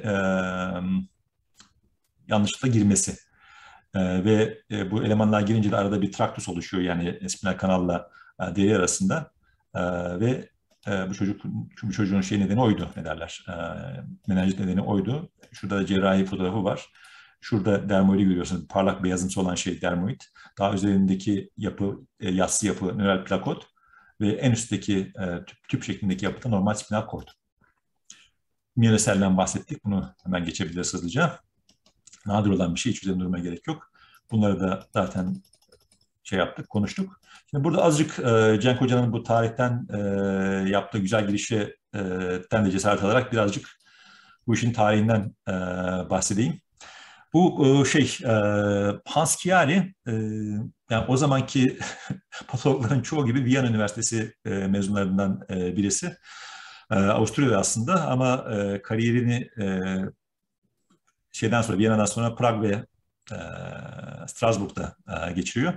yanlışlıkla girmesi. Ve bu elemanlar girince de arada bir traktus oluşuyor, yani spinal kanalla deri arasında. Ve bu çocuğun şey nedeni oydu, ne derler, menenjit nedeni oydu. Şurada da cerrahi fotoğrafı var. Şurada dermoidi görüyorsunuz. Parlak beyazımsı olan şey dermoid. Daha üzerindeki yapı, yassı yapı nöral plakot ve en üstteki tüp şeklindeki yapı da normal spinal kord. Miyeloselden bahsettik. Bunu hemen geçebiliriz hızlıca. Nadir olan bir şey, hiç üzerinde durmaya gerek yok. Bunları da zaten şey yaptık, konuştuk. Şimdi burada azıcık Cenk Hoca'nın bu tarihten yaptığı güzel girişten de cesaret alarak birazcık bu işin tarihinden bahsedeyim. Bu Hans Chiari, yani o zamanki patologların çoğu gibi Viyana Üniversitesi mezunlarından birisi. Avusturya'da aslında ama kariyerini Viyana'dan sonra Prag ve Strasbourg'da geçiriyor.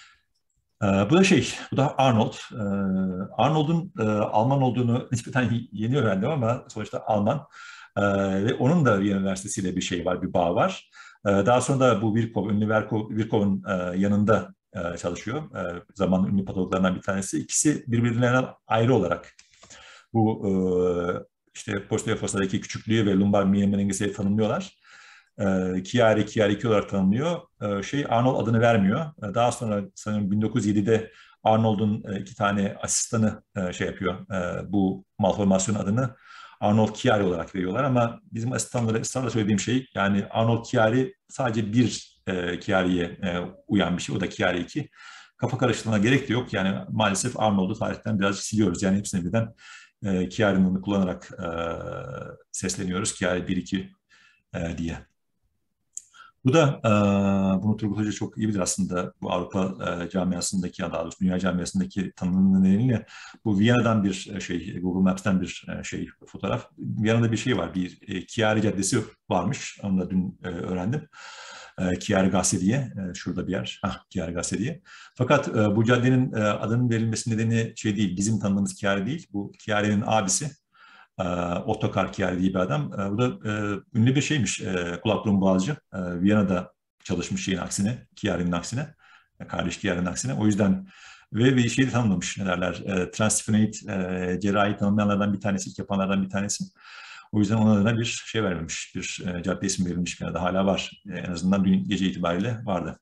Bu da Arnold. Arnold'un Alman olduğunu nispeten yeni öğrendim ama sonuçta Alman. Ve onun da Viyana Üniversitesi ile bir şey var, bir bağ var. Daha sonra da bu ünlü Virchow'un yanında çalışıyor. Zamanın ünlü patologlarından bir tanesi. İkisi birbirlerinden ayrı olarak bu işte posterior fossadaki küçüklüğü ve lumbar miyelomeningosayı tanımlıyorlar. Chiari-2 olarak tanımlıyor. Arnold adını vermiyor. Daha sonra sanırım 1907'de Arnold'un 2 tane asistanı yapıyor. Bu malformasyon adını Arnold Chiari olarak veriyorlar ama bizim asistanlara ısrarla söylediğim şey, yani Arnold Chiari sadece bir Chiari'ye uyan bir şey. O da Chiari-2. Kafa karıştırmana gerek de yok. Yani maalesef Arnold'u tarihten biraz siliyoruz. Yani hepsini birden Chiari'nin kullanarak sesleniyoruz. Chiari 1-2 diye. Bu da bunu Turgut Hoca çok iyi bilir aslında, bu Avrupa camiasındaki, daha doğrusu dünya camiasındaki tanımının nedeniyle. Bu Viyana'dan bir Google Maps'ten bir fotoğraf. Viyana'da bir şey var, bir Chiari Caddesi varmış. Onu da dün öğrendim. Chiari Gasse diye, şurada bir yer. Chiari Gasse diye. Fakat bu caddenin adının verilmesi nedeni değil, bizim tanıdığımız Chiari değil. Bu Chiari'nin abisi. Ottokar Chiari diye bir adam. Bu da ünlü bir şeymiş, kulak burun boğazcı. Viyana'da çalışmış şeyin aksine, Chiari'nin aksine, kardeş Chiari'nin aksine. O yüzden ve bir şeyi tanımlamış, ne derler, transdiphenoid cerrahi tanımlayanlardan bir tanesi, ilk yapanlardan bir tanesi. O yüzden ona adına bir şey verilmiş, bir cadde ismi verilmiş, Viyana'da hala var. En azından dün gece itibariyle vardı.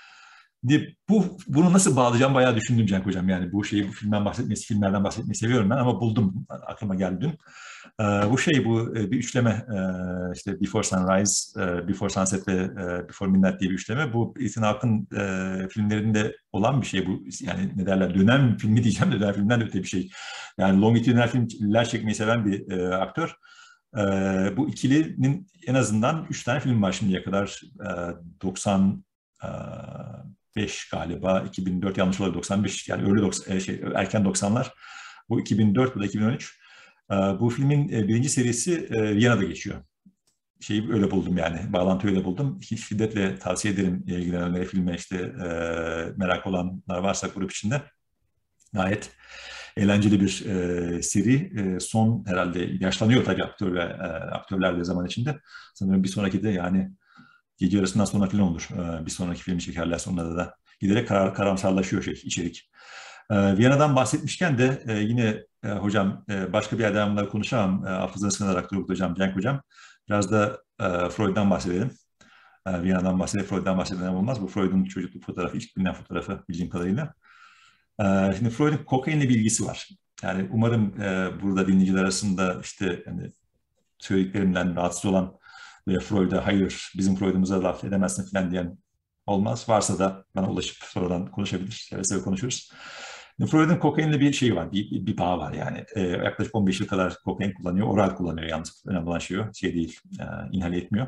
Bunu nasıl bağlayacağım bayağı düşündüm Cenk Hocam. Yani bu filmlerden bahsetmeyi seviyorum ben ama buldum, aklıma geldi dün. Bu bir üçleme, işte Before Sunrise, Before Sunset ve Before Midnight diye bir üçleme. Bu Ethan Hawke'ın filmlerinde olan bir şey bu. Yani ne derler, dönem filmi diyeceğim de dönem filmden de öte bir şey. Yani longitudinal filmler çekmeyi seven bir aktör. Bu ikilinin en azından 3 tane film var şimdiye kadar. 95 galiba, 2004 yanlış olabilir, 95 yani erken 90'lar. Bu 2004, bu da 2013. Bu filmin birinci serisi Viyana'da geçiyor. Öyle buldum yani, bağlantıyı öyle buldum. Şiddetle tavsiye ederim ilgilenenlere, filme merak olanlar varsa grup içinde. Gayet eğlenceli bir seri. Son herhalde yaşlanıyor tabii aktörler de zaman içinde. Sanırım bir sonraki de yani Gece yarısından sonra falan olur. Bir sonraki filmi çekerlerse onlarda da giderek karamsarlaşıyor içerik. Viyana'dan bahsetmişken de yine hocam başka bir yerden bunları konuşamam. Hafızana sığınarak Turgut Hocam, Cenk Hocam. Biraz da Freud'dan bahsedelim. Viyana'dan bahsedelim, Freud'dan bahsedelim olmaz. Bu Freud'un çocukluk fotoğrafı, ilk bilinen fotoğrafı bildiğim kadarıyla. Şimdi Freud'un kokainle bir ilgisi var. Yani umarım burada dinleyiciler arasında işte yani, söylediklerimden rahatsız olan ve Freud'a hayır bizim Freud'umuza laf edemezsin falan diyen olmaz. Varsa da bana ulaşıp sonradan konuşabilir. Seve seve konuşuruz. Freud'un kokainle bir şeyi var, bir bağı var yani. Yaklaşık 15 yıl kadar kokain kullanıyor, oral kullanıyor yalnız. Önemli olan şey değil, inhale etmiyor.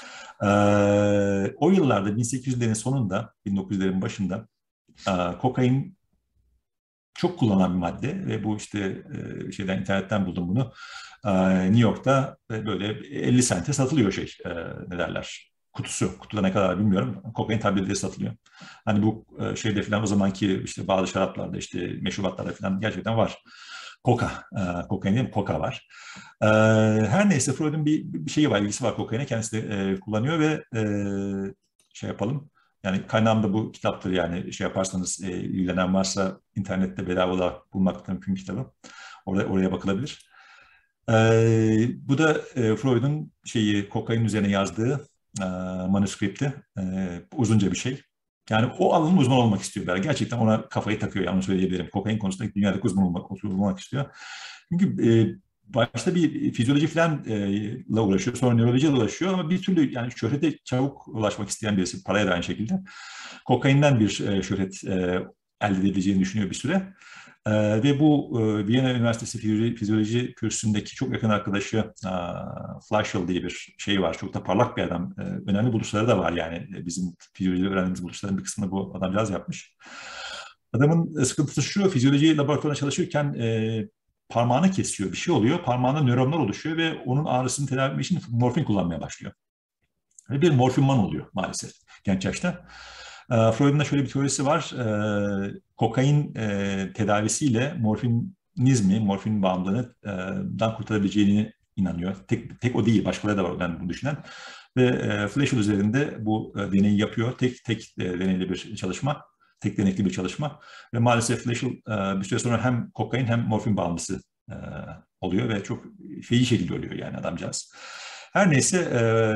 O yıllarda 1800'lerin sonunda, 1900'lerin başında kokain çok kullanılan bir madde ve bu işte internetten buldum bunu. New York'ta böyle 50 sente satılıyor ne derler, kutusu. Kutuda ne kadar bilmiyorum. Kokain tabletleri satılıyor. Hani bu şeyde falan o zamanki işte bazı şaraplarda işte meşrubatlarda falan gerçekten var. Kokain değil mi? Koka var. Her neyse Freud'un bir şeyi var, ilgisi var kokaine. Kendisi de kullanıyor ve şey yapalım. Yani kaynağım da bu kitaptır yani şey yaparsanız ilgilenen varsa internette bedava olarak bulmak da mümkün kitabı. Oraya bakılabilir. Bu da Freud'un kokain üzerine yazdığı manuskripti. Uzunca bir şey. Yani o alanın uzman olmak istiyor. Yani gerçekten ona kafayı takıyor. Yani onu söyleyebilirim. Kokain konusunda dünyadaki uzman olmak istiyor. Çünkü başta bir fizyoloji falan ile uğraşıyor, sonra nörolojiyle uğraşıyor ama bir türlü yani şöhrete çabuk ulaşmak isteyen birisi, paraya da aynı şekilde. Kokainden bir şöhret elde edebileceğini düşünüyor bir süre. Ve bu Viyana Üniversitesi Fizyoloji kürsüsündeki çok yakın arkadaşı Fleischl diye bir şey var. Çok da parlak bir adam. Önemli buluşları da var yani. Bizim fizyoloji öğrendiğimiz buluşların bir kısmını bu adamcağız yapmış. Adamın sıkıntısı şu, fizyoloji laboratuvarında çalışırken parmağını kesiyor, bir şey oluyor. Parmağında nöronlar oluşuyor ve onun ağrısını tedavi etmek için morfin kullanmaya başlıyor. Ve bir morfinman oluyor maalesef genç yaşta. Freud'un da şöyle bir teorisi var. Kokain tedavisiyle morfin bağımlılığından kurtarabileceğini inanıyor. Tek o değil, başkaları da var ben bunu düşünen. Ve Fleischl üzerinde bu deneyi yapıyor. Tek deneyli bir çalışma. Tek denekli bir çalışma. Ve maalesef Fleischl bir süre sonra hem kokain hem morfin bağımlısı oluyor ve çok feci şekilde ölüyor yani adamcağız. Her neyse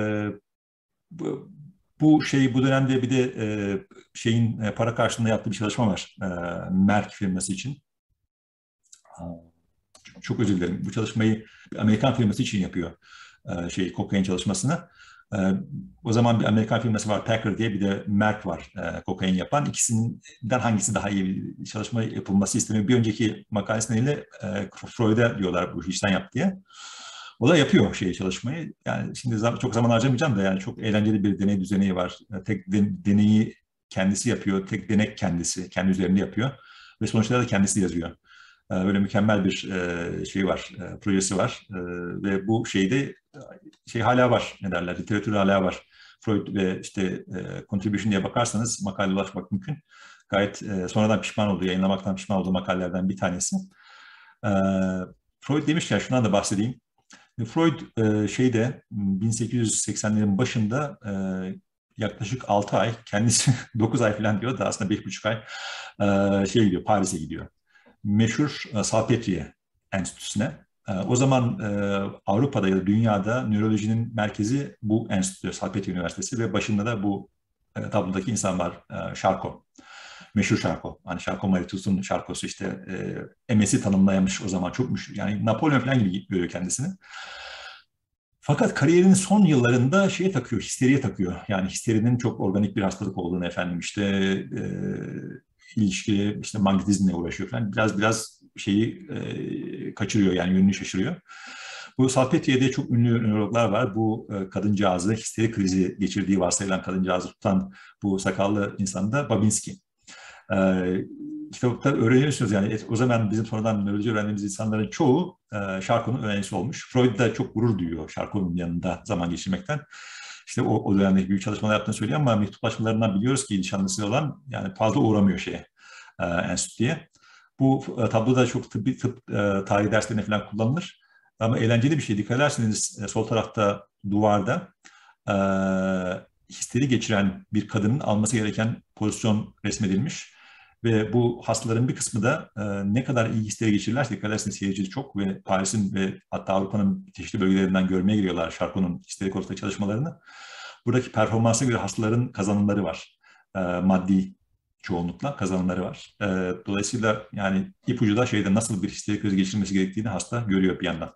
bu dönemde bir de para karşılığında yaptığı bir çalışma var. Merck firması için. Çok özür dilerim. Bu çalışmayı bir Amerikan firması için yapıyor. Kokain çalışmasını. O zaman bir Amerikan firması var, Packard diye, bir de Merck var kokain yapan. İkisinden hangisi daha iyi bir çalışma yapılması isteniyor. Bir önceki makalesiyle Freud'a diyorlar bu işten yap diye. O da yapıyor çalışmayı. Yani şimdi çok zaman harcamayacağım da yani çok eğlenceli bir deney düzeni var. Tek deneyi kendisi yapıyor. Tek denek kendisi. Kendi üzerinde yapıyor. Ve sonuçları da kendisi yazıyor. Böyle mükemmel bir var, projesi var. Ve bu hala var, ne derler, literatürde hala var. Freud ve contribution diye bakarsanız makaleye ulaşmak mümkün. Gayet sonradan yayınlamaktan pişman olduğu makalelerden bir tanesi. Freud demişken şundan da bahsedeyim. Freud 1880'lerin başında yaklaşık 6 ay, kendisi 9 ay falan diyor da aslında 5,5 ay gidiyor, Paris'e gidiyor. Meşhur Salpetriye Enstitüsü'ne. O zaman Avrupa'da ya da dünyada nörolojinin merkezi bu enstitü, Salpetriye Üniversitesi ve başında da bu tablodaki insan var, Charcot. Meşhur Charcot. Hani Charcot Maritus'un Charcot'su MS'i tanımlayamış o zaman, çok meşhur. Yani Napolyon falan gibi görüyor kendisini. Fakat kariyerinin son yıllarında histeriye takıyor. Yani histerinin çok organik bir hastalık olduğunu ilişkili magnetizmle uğraşıyor falan. Biraz kaçırıyor yani, yönünü şaşırıyor. Bu Salpetriye'de çok ünlü nörologlar var. Bu kadıncağızı, histeri krizi geçirdiği varsayılan kadıncağızı tutan bu sakallı insan da Babinski. Kitapta öğreniyorsunuz yani o zaman bizim sonradan nöroloji öğrendiğimiz insanların çoğu Charcot'un öğrencisi olmuş. Freud da çok gurur duyuyor Charcot'un yanında zaman geçirmekten. O dönemde büyük çalışmalar yaptığını söylüyor ama mektuplaşmalarından biliyoruz ki nişanlısı olan yani fazla uğramıyor enstitüye. Bu tablo da çok tıp tarihi derslerine falan kullanılır. Ama eğlenceli bir şey. Dikkat ederseniz sol tarafta duvarda histeri geçiren bir kadının alması gereken pozisyon resmedilmiş. Ve bu hastaların bir kısmı da ne kadar iyi histeri geçirirlerse, dikkat ederseniz seyirci çok ve Paris'in ve hatta Avrupa'nın çeşitli bölgelerinden görmeye giriyorlar Charcot'un histeri konusunda çalışmalarını. Buradaki performansa göre hastaların kazanımları var. Maddi çoğunlukla kazanımları var. Dolayısıyla yani ipucu da şeyde nasıl bir histeri krizi geçirmesi gerektiğini hasta görüyor bir yandan.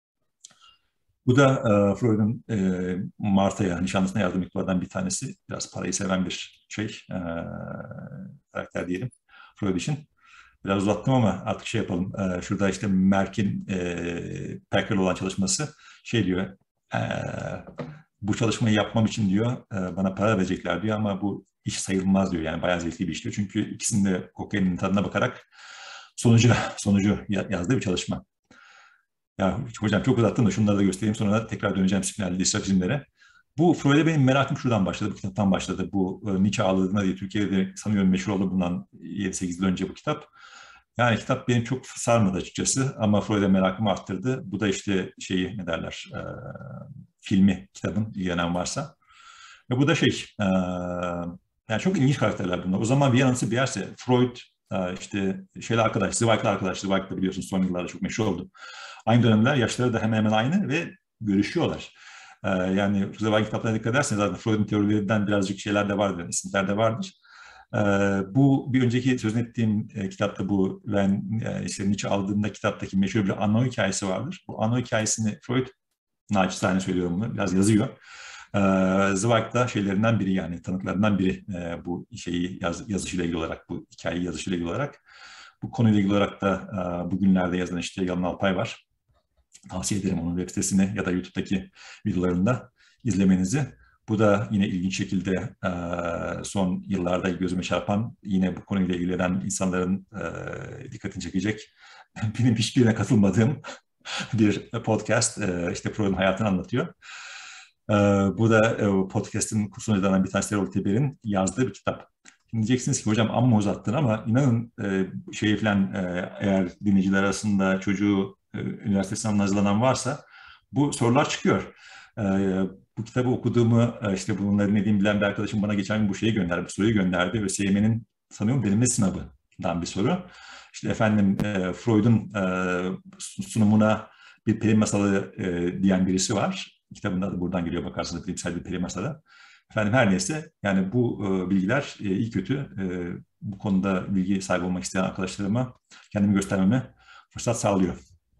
Bu da Freud'un Martha'ya, nişanlısına yardım mektubulardan bir tanesi. Biraz parayı seven bir karakter diyelim Freud için. Biraz uzattım ama artık şey yapalım. Şurada işte Merck'in Packer'le olan çalışması şey diyor. Bu çalışmayı yapmam için diyor bana para verecekler diyor ama bu iş sayılmaz diyor. Yani bayağı zevkli bir iş diyor. Çünkü ikisinin de kokainin tadına bakarak sonucu yazdığı bir çalışma. Ya hocam çok uzattım da şunları da göstereyim, sonra da tekrar döneceğim psikanalist distrafizmlere. Bu Freud'e benim merakım şuradan başladı, bu kitaptan başladı. Bu Nietzsche Ağladığında diye Türkiye'de sanıyorum meşhur oldu bundan 7-8 yıl önce bu kitap. Yani kitap benim çok sarmadı açıkçası ama Freud'e merakımı arttırdı. Bu da işte şeyi ne derler, filmi, kitabın ilgilenen varsa. Ve bu da yani çok ilginç karakterler bunlar. O zaman Viyana'sı bir yerse Freud işte şeyle arkadaş, Zweig'le da biliyorsunuz son yıllarda çok meşhur oldu. Aynı dönemler, yaşları da hemen hemen aynı ve görüşüyorlar. Yani Zweig kitaplarına dikkat ederseniz zaten Freud'un teorilerinden birazcık şeyler de vardır, isimler de vardır. Bu bir önceki sözünü ettiğim kitapta bu ben işte Nietzsche aldığımda kitaptaki meşhur bir anno hikayesi vardır. Bu anno hikayesini Freud, naçizane söylüyorum bunu, biraz yazıyor. Zweig da şeylerinden biri, yani tanıklarından biri bu şeyi yazışıyla ilgili olarak, bu hikayeyi yazışıyla ilgili olarak. Bu konuyla ilgili olarak da bugünlerde yazan işte Yalın Alpay var. Tavsiye ederim onun web sitesini ya da YouTube'daki videolarında izlemenizi. Bu da yine ilginç şekilde son yıllarda gözüme çarpan, yine bu konuyla ilgilenen insanların dikkatini çekecek. Benim hiçbirine katılmadığım bir podcast, işte Freud'un hayatını anlatıyor. Bu da podcast'in sunucularından bir tanesi Erol Teber'in yazdığı bir kitap. Şimdi diyeceksiniz ki hocam amma uzattın, ama inanın eğer dinleyiciler arasında çocuğu üniversite sınavına hazırlanan varsa bu sorular çıkıyor. Bu kitabı okuduğumu işte bunları dinlediğimi bilen bir arkadaşım bana geçen gün bu soruyu gönderdi. ÖSYM'nin sanıyorum deneme sınavından bir soru. İşte efendim Freud'un sunumuna bir peri masalı diyen birisi var. Kitabın adı buradan geliyor, bakarsanız bilimsel bir peri masalı. Efendim her neyse, yani bu bilgiler iyi kötü bu konuda bilgi sahibi olmak isteyen arkadaşlarıma kendimi göstermeme fırsat sağlıyor.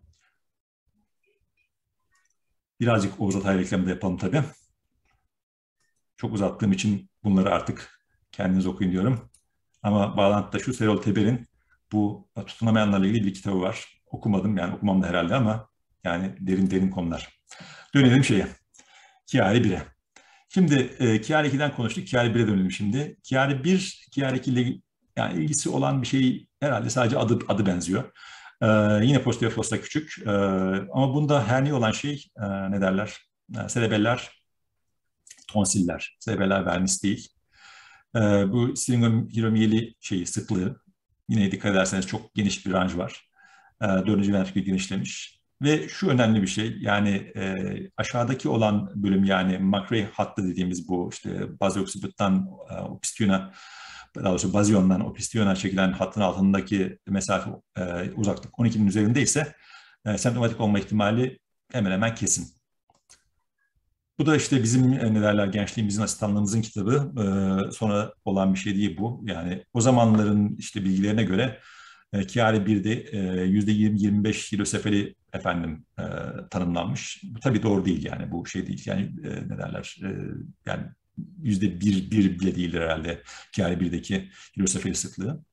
Birazcık Oğuz Atay reklamı da yapalım tabii. Çok uzattığım için bunları artık kendiniz okuyun diyorum. Ama bağlantıda şu, Erol Teber'in bu tutunamayanlarla ilgili bir kitabı var. Okumadım, yani okumam da herhalde, ama yani derin konular. Dönelim Chiari 1'e. Şimdi Chiari 2'den konuştuk. Chiari 1'e dönelim şimdi. Chiari 1, Chiari 2 ile yani ilgisi olan bir şey herhalde, sadece adı benziyor. Yine posterior fossa küçük. Ama bunda herni olan şey ne derler? Serebeller, tonsiller. Serebeller vermis değil. Bu silingohiromiyeli sıklığı. Yine dikkat ederseniz çok geniş bir ranj var. 4. ventrikül genişlemiş. Ve şu önemli bir şey, yani aşağıdaki olan bölüm, yani Macrae hattı dediğimiz bu işte bazoksipittan opistiona, daha doğrusu bazyondan opistiona çekilen hattın altındaki mesafe uzaklık 12'nin üzerinde ise semptomatik olma ihtimali hemen hemen kesin. Bu da işte bizim ne derler, gençliğimizin, asistanlığımızın kitabı. Sonra olan bir şey değil bu. Yani o zamanların işte bilgilerine göre Chiari 1'de %20-25 hidrosefali tanımlanmış. Bu tabii doğru değil, yani bu şey değil. Yani ne derler, yani %1 bile değildir herhalde Chiari 1'deki hidrosefali sıklığı.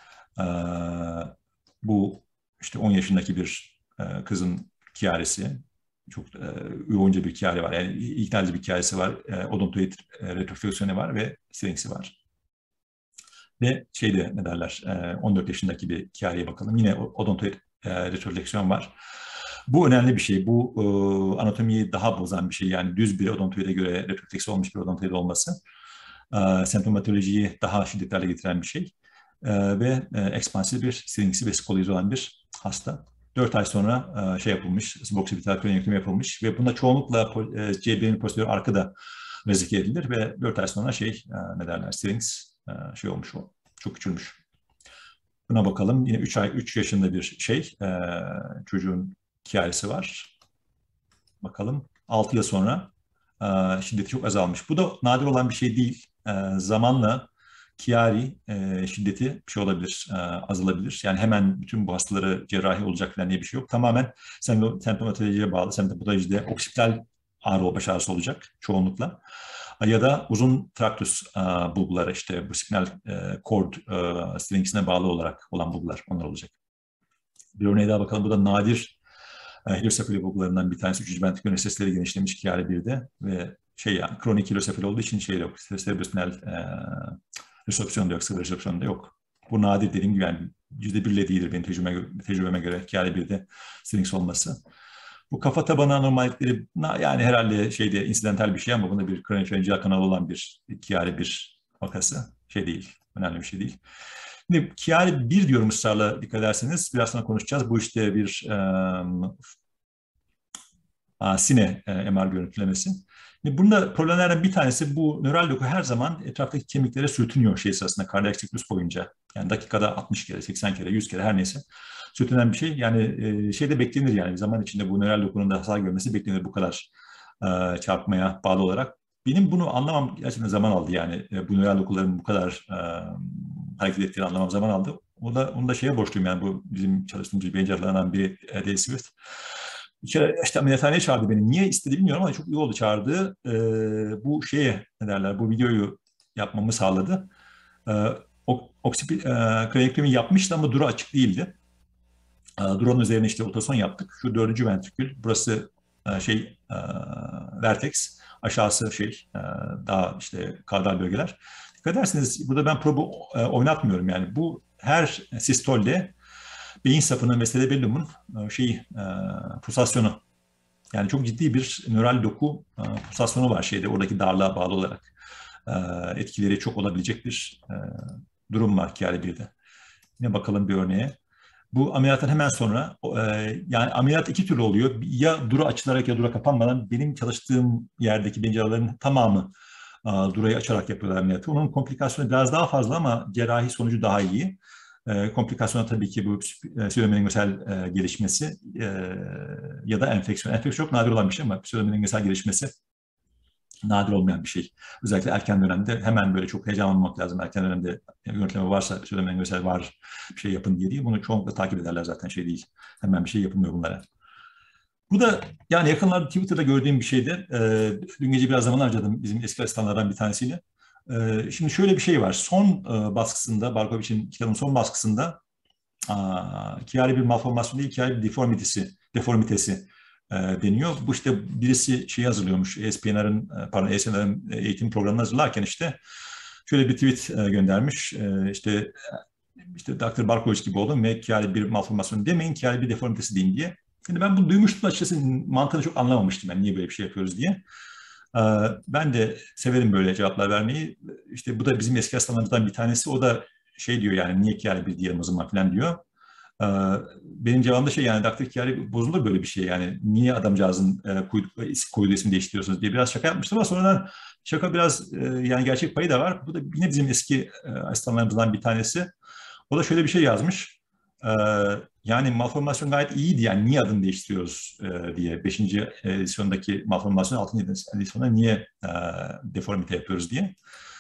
Bu işte 10 yaşındaki bir kızın Chiari'si. Çok yoğunca bir Chiari var. Yani ikna edici bir Chiari'si var. Odontoid retrofleksiyonu var ve sirenksi var. Ve ne derler, 14 yaşındaki bir Chiari'ye bakalım. Yine odontoid retrofleksiyon var. Bu önemli bir şey. Bu anatomiyi daha bozan bir şey. Yani düz bir odontoide göre retrofleksi olmuş bir odontoid olması. Semptomatolojiyi daha şiddetli hale getiren bir şey. Ve ekspansif bir sirenksi ve skoliyoz olan bir hasta. 4 ay sonra yapılmış, suboksipital kraniotomi yapılmış ve bunda çoğunlukla C1'in posterior arkada rezike edilir ve 4 ay sonra ne derler, strings olmuş o. Çok küçülmüş. Buna bakalım. Yine 3 yaşında bir çocuğun hikayesi var. Bakalım. 6 yıl sonra şiddeti çok azalmış. Bu da nadir olan bir şey değil. Zamanla Chiari şiddeti olabilir, azalabilir. Yani hemen bütün bu hastaları cerrahi olacak falan diye bir şey yok. Tamamen semptomatolojiye bağlı. Semptomatolojide oksipital ağrı, baş ağrısı olacak çoğunlukla. Ya da uzun traktüs bulguları, işte bu spinal cord stringsine bağlı olarak olan bulgular, onlar olacak. Bir örneğe daha bakalım. Bu da nadir hidrosefali bulgularından bir tanesi. 3. ventrikül sesleri genişlemiş Chiari 1'de ve kronik hidrosefali olduğu için yok. Cerebrospinal resopsiyon da yok, sıvı resopsiyon da yok. Bu nadir, dediğim gibi, yani %1 ile değildir benim tecrübeme göre Chiari 1'de strings olması. Bu kafa tabanı anormallikleri yani herhalde insidental bir şey ama bunda bir kraniofaryngel kanalı olan bir Chiari 1 vakası değil. Önemli bir şey değil. Şimdi Chiari 1 diyorum ısrarla, dikkat ederseniz. Biraz sonra konuşacağız. Bu işte bir sine MR görüntülemesi. Bunda problemlerden bir tanesi, bu nöral doku her zaman etraftaki kemiklere sürtünüyor sırasında, kardiyak siklus boyunca. Yani dakikada 60 kere, 80 kere, 100 kere, her neyse sürtünen bir şey. Yani de beklenir, yani zaman içinde bu nöral dokunun da hasar görmesi beklenir bu kadar çarpmaya bağlı olarak. Benim bunu anlamam gerçekten zaman aldı, yani bu nöral dokuların bu kadar hareket ettiğini anlamam zaman aldı. Onu da borçluyum, yani bu bizim çalıştığımız beyin cerrahlarından biri Dave Swift. İşte ameliyathaneye çağırdı beni. Niye istedi bilmiyorum ama çok iyi oldu çağırdı. Bu bu videoyu yapmamı sağladı. Kraniotomi yapmıştı ama duru açık değildi. Duranın üzerine ultrason yaptık. Şu 4. ventrikül, burası vertex, aşağısı daha kardal bölgeler. Dikkat ederseniz burada ben probu oynatmıyorum, yani bu her sistolde beyin sapının ve cerebellum'un pulsasyonu. Yani çok ciddi bir nöral doku pulsasyonu var oradaki darlığa bağlı olarak. Etkileri çok olabilecek bir durum var Chiari 1'de. Yine bakalım bir örneğe. Bu ameliyattan hemen sonra, yani ameliyat 2 türlü oluyor. Ya duru açılarak ya dura kapanmadan. Benim çalıştığım yerdeki beyin cerrahlarının tamamı durayı açarak yapıyorlar ameliyatı. Onun komplikasyonu biraz daha fazla ama cerrahi sonucu daha iyi. Komplikasyona tabii ki bu pseudomeningosal gelişmesi ya da enfeksiyon. Enfeksiyon çok nadir olan bir şey ama pseudomeningosal gelişmesi nadir olmayan bir şey. Özellikle erken dönemde hemen böyle çok heyecanlanmamak lazım. Erken dönemde görüntüleme varsa, pseudomeningosal var, bir şey yapın diye değil. Bunu çoğunlukla takip ederler zaten, değil. Hemen bir şey yapılmıyor bunlara. Bu da yani yakınlarda Twitter'da gördüğüm bir şeydi. Dün gece biraz zaman harcadım bizim eski asistanlardan bir tanesiyle. Şimdi şöyle bir şey var. Son baskısında, Barkovic'in kitabının son baskısında Chiari bir malformasyon değil, Chiari bir deformitesi deniyor. Bu birisi hazırlıyormuş. ESPNR'ın eğitim programını hazırlarken şöyle bir tweet göndermiş. İşte Dr. Barkovic gibi oldum ve Chiari bir malformasyon demeyin, Chiari bir deformitesi deyin diye. Şimdi ben bunu duymuştum açıkçası, mantığını çok anlamamıştım ben, niye böyle bir şey yapıyoruz diye. Ben de severim böyle cevaplar vermeyi. Bu da bizim eski asistanlarımızdan bir tanesi. O da diyor, yani niye Chiari bir diyelim o zaman falan diyor. Benim cevabım da yani Dr. Chiari bozulur böyle bir şey, yani niye adamcağızın koyduğu ismi değiştiriyorsunuz diye biraz şaka yapmıştım ama sonradan şaka biraz yani gerçek payı da var. Bu da yine bizim eski asistanlarımızdan bir tanesi. O da şöyle bir şey yazmış. Yani malformasyon gayet iyiydi, yani niye adını değiştiriyoruz diye. 5. edisyondaki malformasyon 6. edisyonda niye deformite yapıyoruz diye.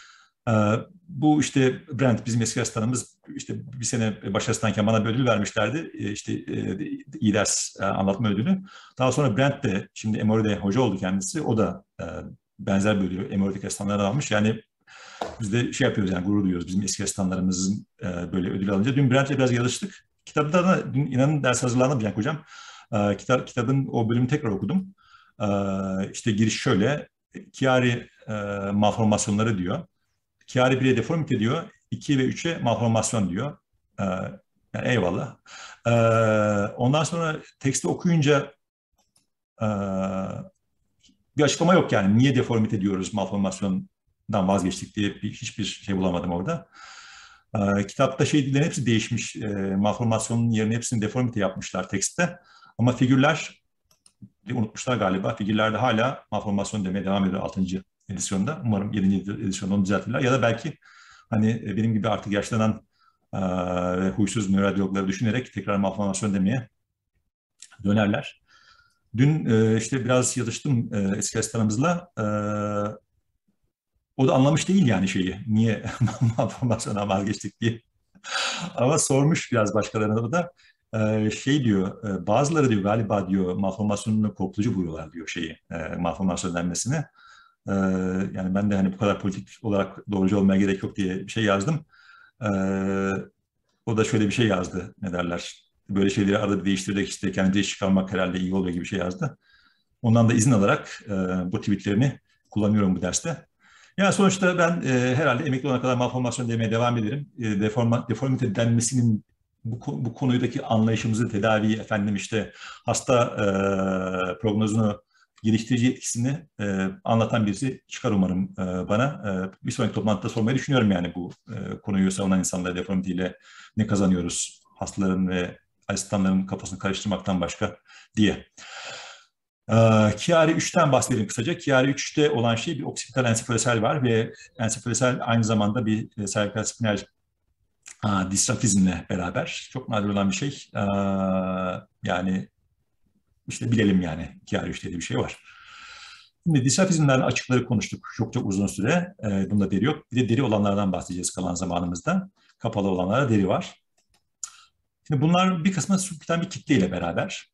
Bu Brent, bizim eski asistanımız, bir sene başarısındayken bana bir ödül vermişlerdi. İyi ders anlatma ödülü. Daha sonra Brent de şimdi Emory'de hoca oldu kendisi. O da benzer bir ödülü Emory'deki asistanlardan almış. Yani biz de yapıyoruz, yani gurur duyuyoruz bizim eski asistanlarımızın böyle ödül alınca. Dün Brent'le biraz yarıştık. Kitapta da dün inanın ders hazırlandım Cenk Hocam. Kitabın o bölümü tekrar okudum. Giriş şöyle. Chiari malformasyonları diyor. Chiari 1'e deformite diyor. 2 ve 3'e malformasyon diyor. Yani eyvallah. Ondan sonra teksti okuyunca bir açıklama yok yani. Niye deformite diyoruz, malformasyondan vazgeçtik diye hiçbir şey bulamadım orada. Kitapta dillerin hepsi değişmiş. Malformasyonun yerine hepsini deformite yapmışlar tekstte. Ama figürler unutmuşlar galiba. Figürlerde hala malformasyon demeye devam ediyor 6. edisyonda. Umarım 7. edisyonda onu düzeltirler. Ya da belki hani benim gibi artık yaşlanan ve huysuz nörologları düşünerek tekrar malformasyon demeye dönerler. Dün işte biraz yazıştım eski asistanımızla. O da anlamış değil yani şeyi. Niye malformasyona vazgeçtik diye. Ama sormuş biraz başkalarına da. Şey diyor, bazıları diyor galiba diyor malformasyonunu korkutucu buluyorlar diyor şeyi, malformasyon denmesini. Yani ben de hani bu kadar politik olarak doğrucu olmaya gerek yok diye bir şey yazdım. Ee, O da şöyle bir şey yazdı, ne derler. Böyle şeyleri arada bir değiştirerek işte kendi iş çıkarmak herhalde iyi oluyor gibi bir şey yazdı. Ondan da izin alarak bu tweetlerini kullanıyorum bu derste. Yani sonuçta ben herhalde emekli olana kadar malformasyon demeye devam ederim. Deformite denmesinin bu konudaki anlayışımızı, tedavi, efendim işte hasta prognozunu geliştirici etkisini anlatan birisi çıkar umarım bana. Bir sonraki toplantıda sormayı düşünüyorum yani bu konuyu savunan insanlara deformiteyle ne kazanıyoruz hastaların ve asistanların kafasını karıştırmaktan başka diye. Chiari 3'ten bahsedelim kısaca. Chiari 3'te olan şey bir oksipital ensefalosel var ve ensefalosel aynı zamanda bir servikal spinal distrafizmle beraber çok nadir olan bir şey. Yani işte bilelim yani Chiari 3 diye bir şey var. Şimdi distrafizmlerin açıkları konuştuk çok çok uzun süre. Bunda deri yok. Bir de deri olanlardan bahsedeceğiz kalan zamanımızda. Kapalı olanlara deri var. Şimdi bunlar bir kısmı subkutan bir kitleyle beraber.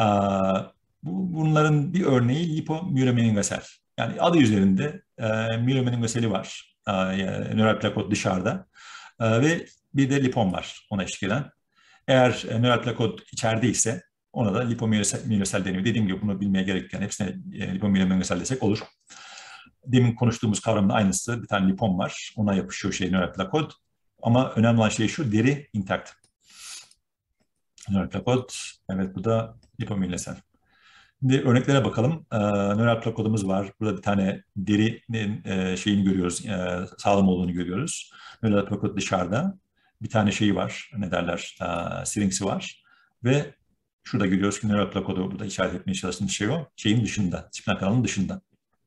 Bunların bir örneği lipomyelonmeningocel. Yani adı üzerinde myelomeningoceli var. Nöral plakot dışarıda. Ve bir de lipom var ona eşlik eden. Eğer nöral plakot içeride ise ona da lipomyelosel deniyor. Dediğim gibi bunu bilmeye gerek yok. Yani hepsine lipomyelonmeningocel desek olur. Demin konuştuğumuz kavramın aynısı. Bir tane lipom var. Ona yapışıyor nöral plakot. Ama önemli olan şey şu, deri intakt. Nöral plakot, evet bu da lipomyelosel. Şimdi örneklere bakalım. Nöral plakotumuz var. Burada bir tane derinin şeyini görüyoruz, sağlam olduğunu görüyoruz. Nöral plakot dışarıda. Bir tane şeyi var, ne derler, siringsi var. Ve şurada görüyoruz ki nöral plakotu burada işaret etmeye çalıştığımız şey o. Şeyin dışında, spinal kanalının dışında.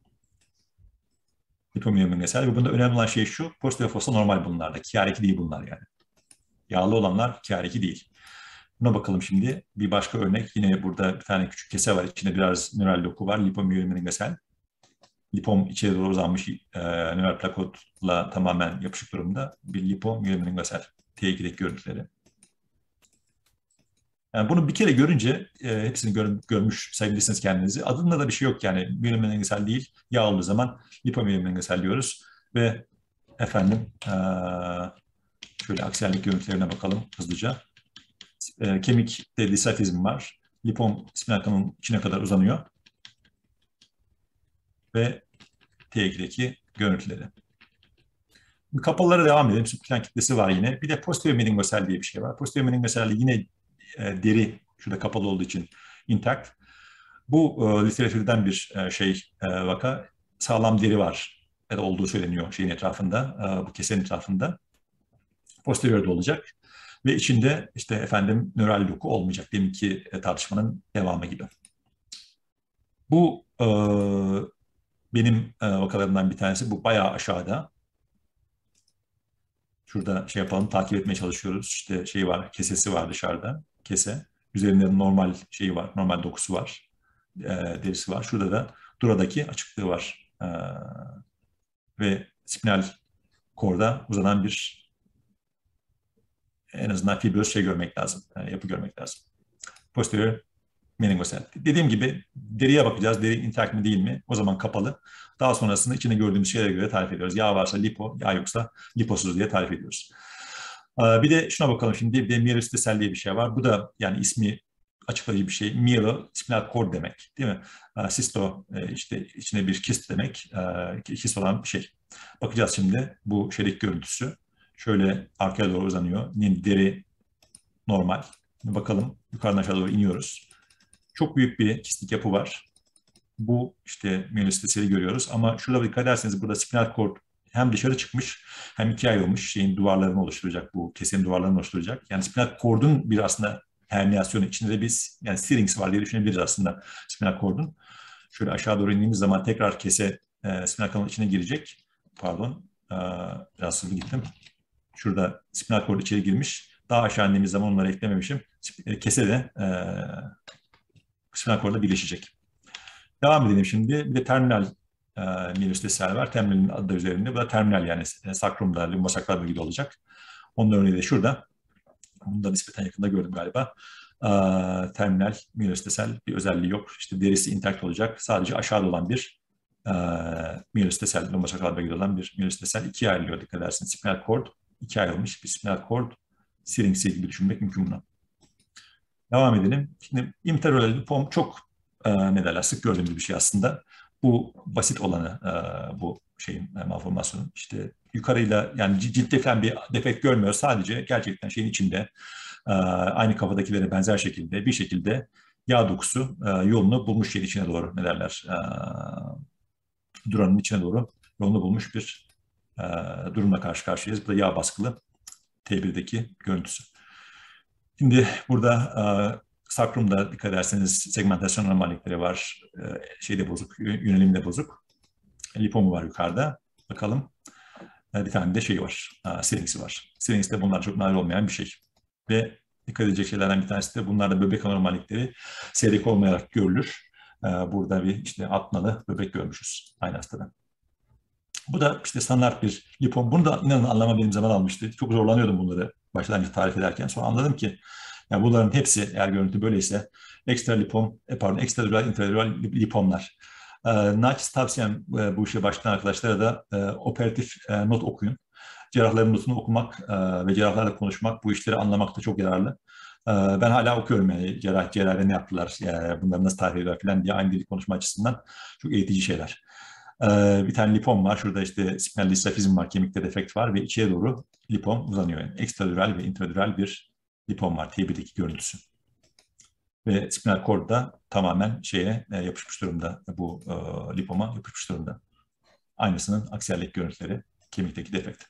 Lipomyelonmeningocel ve bunda önemli olan şey şu, posterior fossa normal bunlarda. Chiari2 değil bunlar yani. Yağlı olanlar Chiari2 değil. Buna bakalım şimdi. Bir başka örnek. Yine burada bir tane küçük kese var. İçinde biraz nöral doku var. Lipomyelonmeningocel. Lipom içeri doğru uzanmış nöral plakotla tamamen yapışık durumda. Bir lipomyelonmeningocel. T2'deki görüntüleri. Yani bunu bir kere görünce hepsini görmüş sayabilirsiniz kendinizi. Adında da bir şey yok yani. Myelomeningocel değil. Yağ olduğu zaman lipomyelonmeningocel diyoruz. Ve efendim şöyle aksiyellik görüntülerine bakalım hızlıca. Kemikte distrafizm var. Lipom spinal kanalın içine kadar uzanıyor. Ve T2'deki görüntüleri. Kapalılara devam edelim. Subkütan kitlesi var yine. Bir de posterior meningocel diye bir şey var. Posterior meningocel yine deri şurada kapalı olduğu için intakt. Bu literatürden bir vaka. Sağlam deri var. Ya da olduğu söyleniyor şeyin etrafında, bu kesenin etrafında. Posterior'da olacak. Ve içinde işte efendim nöral doku olmayacak. Deminki tartışmanın devamı gibi. Bu benim vakalarımdan bir tanesi. Bu bayağı aşağıda. Şurada şey yapalım, takip etmeye çalışıyoruz. İşte şey var, kesesi var dışarıda. Kese. Üzerinde normal şeyi var, normal dokusu var. Derisi var. Şurada da duradaki açıklığı var. Ve spinal korda uzanan bir en azından fibröz şey görmek lazım. Yapı görmek lazım. Posterior meningocel. Dediğim gibi deriye bakacağız. Deri intakt mi değil mi? O zaman kapalı. Daha sonrasında içinde gördüğümüz şeylere göre tarif ediyoruz. Yağ varsa lipo, yağ yoksa liposuz diye tarif ediyoruz. Bir de şuna bakalım şimdi. Bir de miyelositesel diye bir şey var. Bu da yani ismi açıklayıcı bir şey. Miyelo, spinal cord demek. Değil mi? Sisto, işte içine bir kist demek. Kist olan bir şey. Bakacağız şimdi bu şeydeki görüntüsü. Şöyle arkaya doğru uzanıyor. Deri normal. Bakalım yukarıdan aşağı doğru iniyoruz. Çok büyük bir kistik yapı var. Bu işte miyelositeseli görüyoruz. Ama şurada dikkat ederseniz burada spinal cord hem dışarı çıkmış hem ikiye ayrılmış şeyin duvarlarını oluşturacak, bu kesenin duvarlarını oluşturacak. Yani spinal cord'un bir aslında herniyasyonu içinde de biz yani syrinx var diye düşünebiliriz aslında spinal cord'un. Şöyle aşağı doğru indiğimiz zaman tekrar kese spinal kanalın içine girecek. Pardon, biraz hızlı gittim. Şurada spinal cord içeri girmiş. Daha aşağı indiğimiz zaman onları eklememişim. Kese de spinal cord'la birleşecek. Devam edelim şimdi. Bir de terminal miyelüstesel var. Terminalin adı da üzerinde. Bu da terminal, yani sakrumda, lumbosakral bölgede olacak. Onun örneği de şurada. Bunu da nispeten yakında gördüm galiba. Terminal miyelüstesel bir özelliği yok. İşte derisi intakt olacak. Sadece aşağıda olan bir miyelüstesel, lumbosakral bölgede olan bir miyelüstesel ikiye ayrılıyor. Dikkat ederseniz spinal cord ikiye ayrılmış bir spinal cord sirinksi gibi düşünmek mümkün buna. Devam edelim. Şimdi imperoral lipom çok ne derler, sık gördüğümüz bir şey aslında. Bu basit olanı, bu şeyin malformasyonun işte yukarıyla, yani ciltte falan bir defekt görmüyor. Sadece gerçekten şeyin içinde aynı kafadakilere benzer şekilde bir şekilde yağ dokusu yolunu bulmuş şeyin içine doğru, ne derler, duranın içine doğru yolunu bulmuş bir durumla karşı karşıyayız. Bu da yağ baskılı T1'deki görüntüsü. Şimdi burada sakrumda dikkat ederseniz segmentasyon anormallikleri var. Şeyde bozuk, yönelimi de bozuk. Lipomu var yukarıda. Bakalım. Bir tane de şey var. Sirinksi var. Sirinksi de bunlar çok nadir olmayan bir şey. Ve dikkat edecek şeylerden bir tanesi de bunlarda böbrek anormallikleri seyrek olmayarak görülür. Burada bir işte atmalı böbrek görmüşüz aynı hastada. Bu da işte standart bir lipom. Bunu da inanın anlama benim zaman almıştı. Çok zorlanıyordum bunları başlangıçta tarif ederken. Sonra anladım ki yani bunların hepsi, eğer görüntü böyleyse, ekstra lipom, ekstradural, intradural lipomlar. Naçiz tavsiyem bu işe başlayan arkadaşlara da operatif not okuyun. Cerrahların notunu okumak ve cerrahlarla konuşmak bu işleri anlamakta çok yararlı. Ben hala okuyorum yani cerrahide ne yaptılar, bunları nasıl tarif ediyorlar falan diye, aynı dili konuşma açısından çok eğitici şeyler. Bir tane lipom var. Şurada işte spinal distrafizm var, kemikte defekt var ve içeri doğru lipom uzanıyor. Yani ekstradural ve intradural bir lipom var. T1'deki görüntüsü. Ve spinal cord da tamamen şeye yapışmış durumda. Bu lipoma yapışmış durumda. Aynısının aksiyerlik görüntüleri, kemikteki defekt.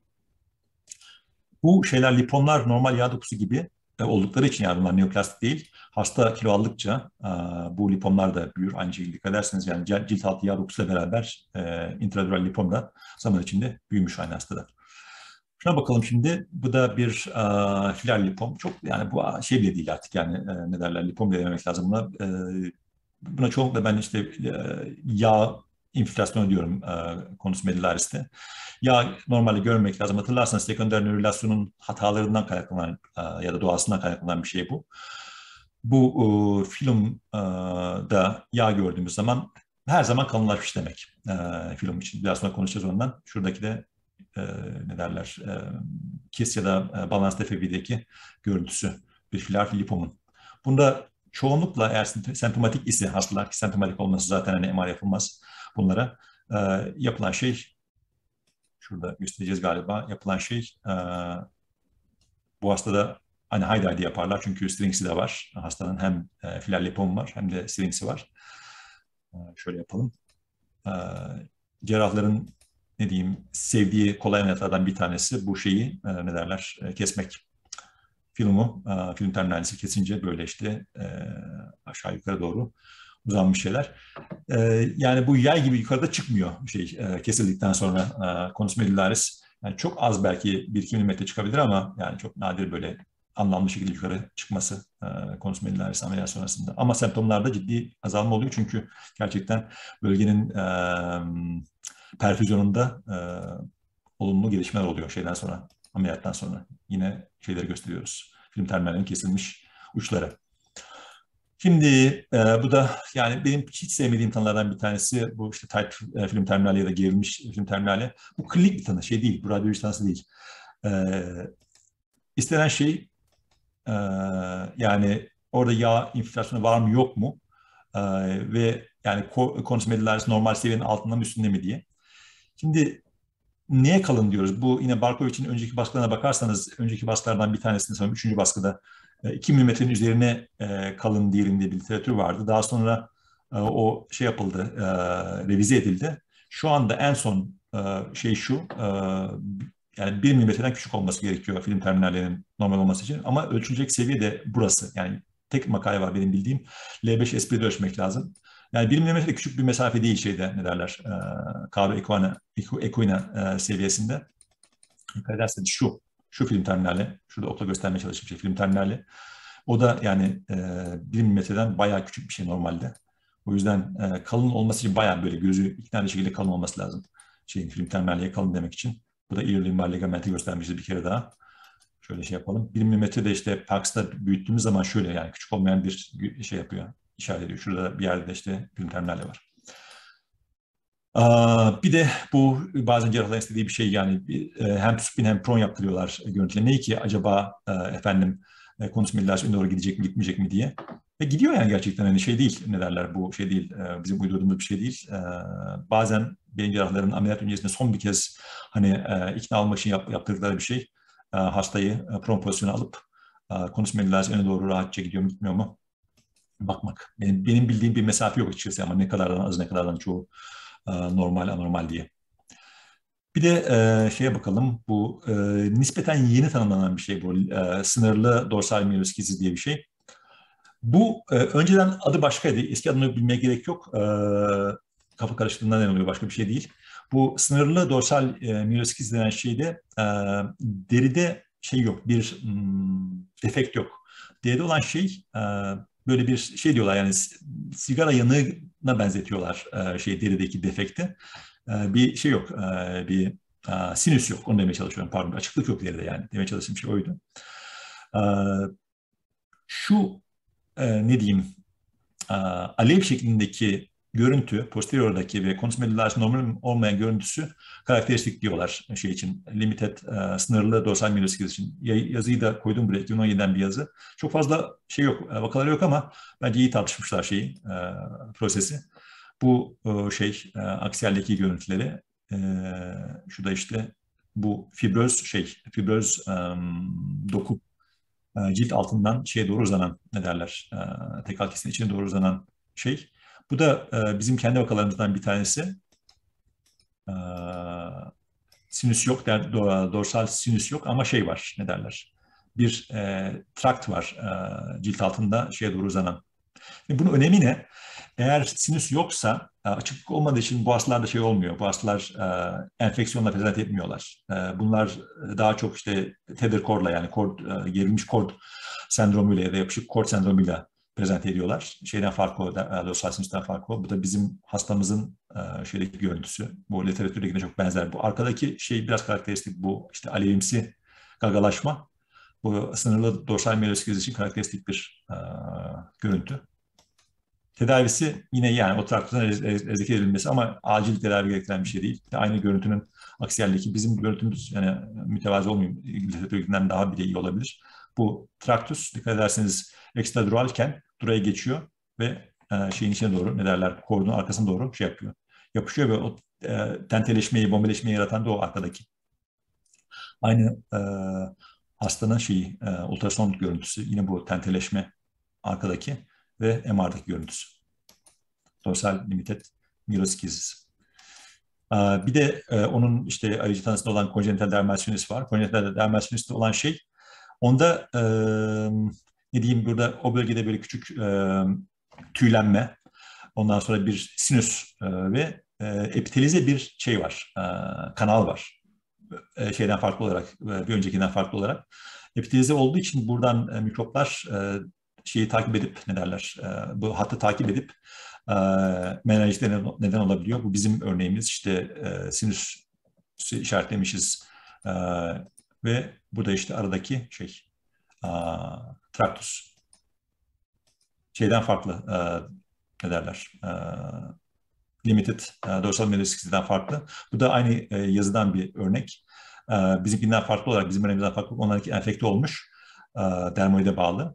Bu şeyler, lipomlar normal yağ dokusu gibi oldukları için, yani bunlar neoplastik değil. Hasta kilo aldıkça bu lipomlar da büyür. Aynı şekilde dikkat ederseniz yani cilt altı yağ dokusuyla beraber intradural lipom da zaman içinde büyümüş aynı hastada. Şuna bakalım şimdi. Bu da bir filar lipom. Çok, yani bu şey bile değil artık, yani ne derler, lipom bile dememek lazım buna. Buna çoğunlukla ben işte yağ infiltrasyonu diyorum konusu Medillaris'te. Yağ normalde görmemek lazım. Hatırlarsanız sekonder nörülasyonun hatalarından kaynaklanan ya da doğasından kaynaklanan bir şey bu. Bu filmda yağ gördüğümüz zaman her zaman kalınlaşmış demek film için. Biraz sonra konuşacağız ondan. Şuradaki de ne derler, KISS ya da balans defebrideki görüntüsü bir filar lipomun. Bunda çoğunlukla eğer semptomatik ise hastalar, ki semptomatik olması zaten hani MR yapılmaz bunlara, yapılan şey, şurada göstereceğiz galiba, yapılan şey bu hastada hani haydi haydi yaparlar çünkü stringsi de var. Hastanın hem filar lipomu var hem de stringsi var. Şöyle yapalım. Cerrahların ne diyeyim, sevdiği kolay ameliyatlardan bir tanesi bu şeyi ne derler, kesmek. Film terminalisi kesince böyle işte aşağı yukarı doğru uzanmış şeyler. Yani bu yay gibi yukarıda çıkmıyor şey kesildikten sonra konus medullaris. Yani çok az, belki 1-2 milimetre çıkabilir ama yani çok nadir böyle anlamlı şekilde yukarı çıkması konus medullaris ameliyat sonrasında. Ama semptomlarda ciddi azalma oluyor çünkü gerçekten bölgenin perfüzyonunda olumlu gelişmeler oluyor şeyden sonra, ameliyattan sonra. Yine şeyleri gösteriyoruz. Film terminalinin kesilmiş uçları. Şimdi bu da yani benim hiç sevmediğim tanılardan bir tanesi. Bu işte tight film terminali ya da gerilmiş film terminali. Bu klinik bir tanı, şey değil. Bu radyoloji tanısı değil. İstenen şey yani orada yağ infiltrasyonu var mı yok mu? Ve yani konus medullaris normal seviyenin altında mı üstünde mi diye. Şimdi neye kalın diyoruz? Bu yine Barkovic'in önceki baskılarına bakarsanız, önceki baskılardan bir tanesini sanırım 3. baskıda 2 milimetrenin üzerine kalın diyelim diye bir literatür vardı. Daha sonra o şey yapıldı, revize edildi. Şu anda en son şey şu, yani 1 milimetreden küçük olması gerekiyor film terminallerinin normal olması için. Ama ölçülecek seviye de burası. Yani tek makale var benim bildiğim. L5 S1'de ölçmek lazım. Yani 1 milimetre küçük bir mesafe değil şeyde ne derler Caro Equina seviyesinde. Dikkat ederseniz şu film terminali, şurada okla göstermeye çalıştığım şey film terminali. O da yani 1 milimetreden bayağı küçük bir şey normalde. O yüzden kalın olması için bayağı böyle gözü ikna edici şekilde kalın olması lazım. Şeyin film terminaliye kalın demek için. Bu da ear lumbar ligamenti göstermişti bir kere daha. Şöyle şey yapalım. 1 milimetre de işte Parks'ta büyüttüğümüz zaman şöyle yani küçük olmayan bir şey yapıyor. İşaret ediyor. Şurada bir yerde işte film terminali var. Bir de bu bazen cerrahların istediği bir şey yani hem supin hem prone yaptırıyorlar görüntülemeyi ki acaba efendim konusunda illaki doğru gidecek mi gitmeyecek mi diye. Ve gidiyor yani gerçekten hani şey değil ne derler bu şey değil bizim uydurduğumuz bir şey değil. Bazen beyin cerrahlarının ameliyat öncesinde son bir kez hani ikna olmak için yaptırdıkları bir şey. Hastayı prone pozisyona alıp konusunda illaki öne doğru rahatça gidiyor mu gitmiyor mu bakmak. Benim bildiğim bir mesafe yok açıkçası ama ne kadardan az ne kadardan çoğu normal anormal diye. Bir de şeye bakalım bu nispeten yeni tanımlanan bir şey bu sınırlı dorsal miyeloskinezi diye bir şey. Bu önceden adı başkaydı. Eski adını bilmeye gerek yok. Kafa karışıklığından oluyor başka bir şey değil. Bu sınırlı dorsal miyeloskinezi denen şeyde deride şey yok bir defekt yok. Deride olan şey böyle bir şey diyorlar yani sigara yanığına benzetiyorlar şey derideki defekti. Bir şey yok, bir sinüs yok. Onu demeye çalışıyorum. Pardon, açıklık yok deride yani. Demeye çalıştığım şey oydu. E, Şu ne diyeyim, alev şeklindeki görüntü, posteriordaki ve konus medullaris normal olmayan görüntüsü karakteristik diyorlar şey için. Limited, sınırlı dorsal miyeloskinezi için. Yazıyı da koydum buraya. 2017'den bir yazı. Çok fazla şey yok, vakaları yok ama bence iyi tartışmışlar şeyi, prosesi. Bu aksiyeldeki görüntüleri şu da işte bu fibroz doku cilt altından şeye doğru uzanan ne derler tekal kesinin içine doğru uzanan şey. Bu da bizim kendi vakalarımızdan bir tanesi. E, Sinüs yok, dorsal sinüs yok ama şey var ne derler. Bir trakt var cilt altında şeye doğru uzanan. Bunun önemi ne? Eğer sinüs yoksa açıklık olmadığı için bu hastalarda şey olmuyor. Bu hastalar enfeksiyonla prezent etmiyorlar. Bunlar daha çok işte tether cord'la yani gerilmiş kord sendromuyla ya da yapışık kord sendromuyla prezent ediyorlar. Şeyden farkı o, dorsal sinüsten farkı o. Bu da bizim hastamızın şeydeki görüntüsü. Bu literatürdekine çok benzer. Bu arkadaki şey biraz karakteristik bu işte alevimsi gagalaşma. Bu sınırlı dorsal miyeloskinezi için karakteristik bir görüntü. Tedavisi yine yani o traktörden rezeki edilmesi ama acil tedavi gerektiren bir şey değil. Aynı görüntünün aksiyeldeki bizim görüntümüz yani mütevazı olmayayım, literatürden daha bile iyi olabilir. Bu traktüs dikkat ederseniz ekstraduralken duraya geçiyor ve şeyin içine doğru ne derler kordun arkasına doğru şey yapıyor. Yapışıyor ve o tenteleşmeyi, bombeleşmeyi yaratan da o arkadaki. Aynı hastanın şeyi ultrason görüntüsü yine bu tenteleşme arkadaki ve MR'daki görüntüsü. Dorsal limited miyeloskinezi. Bir de onun işte ayrıcı tanısında olan konjenital dermal sinüs var. Konjenital dermal sinüste olan şey, onda ne diyeyim burada o bölgede böyle küçük tüylenme, ondan sonra bir sinüs ve epitelize bir şey var, kanal var. Şeyden farklı olarak, bir öncekinden farklı olarak. Epitelize olduğu için buradan mikroplar şeyi takip edip ne derler, bu hattı takip edip menenjit neden olabiliyor. Bu bizim örneğimiz işte sinüs işaretlemişiz ve burada işte aradaki şey traktus şeyden farklı ne derler limited dorsal miyeloskineziden farklı. Bu da aynı yazıdan bir örnek. Bizimkinden farklı olarak bizim örneğimizden farklı onlarınki enfekte olmuş dermoide bağlı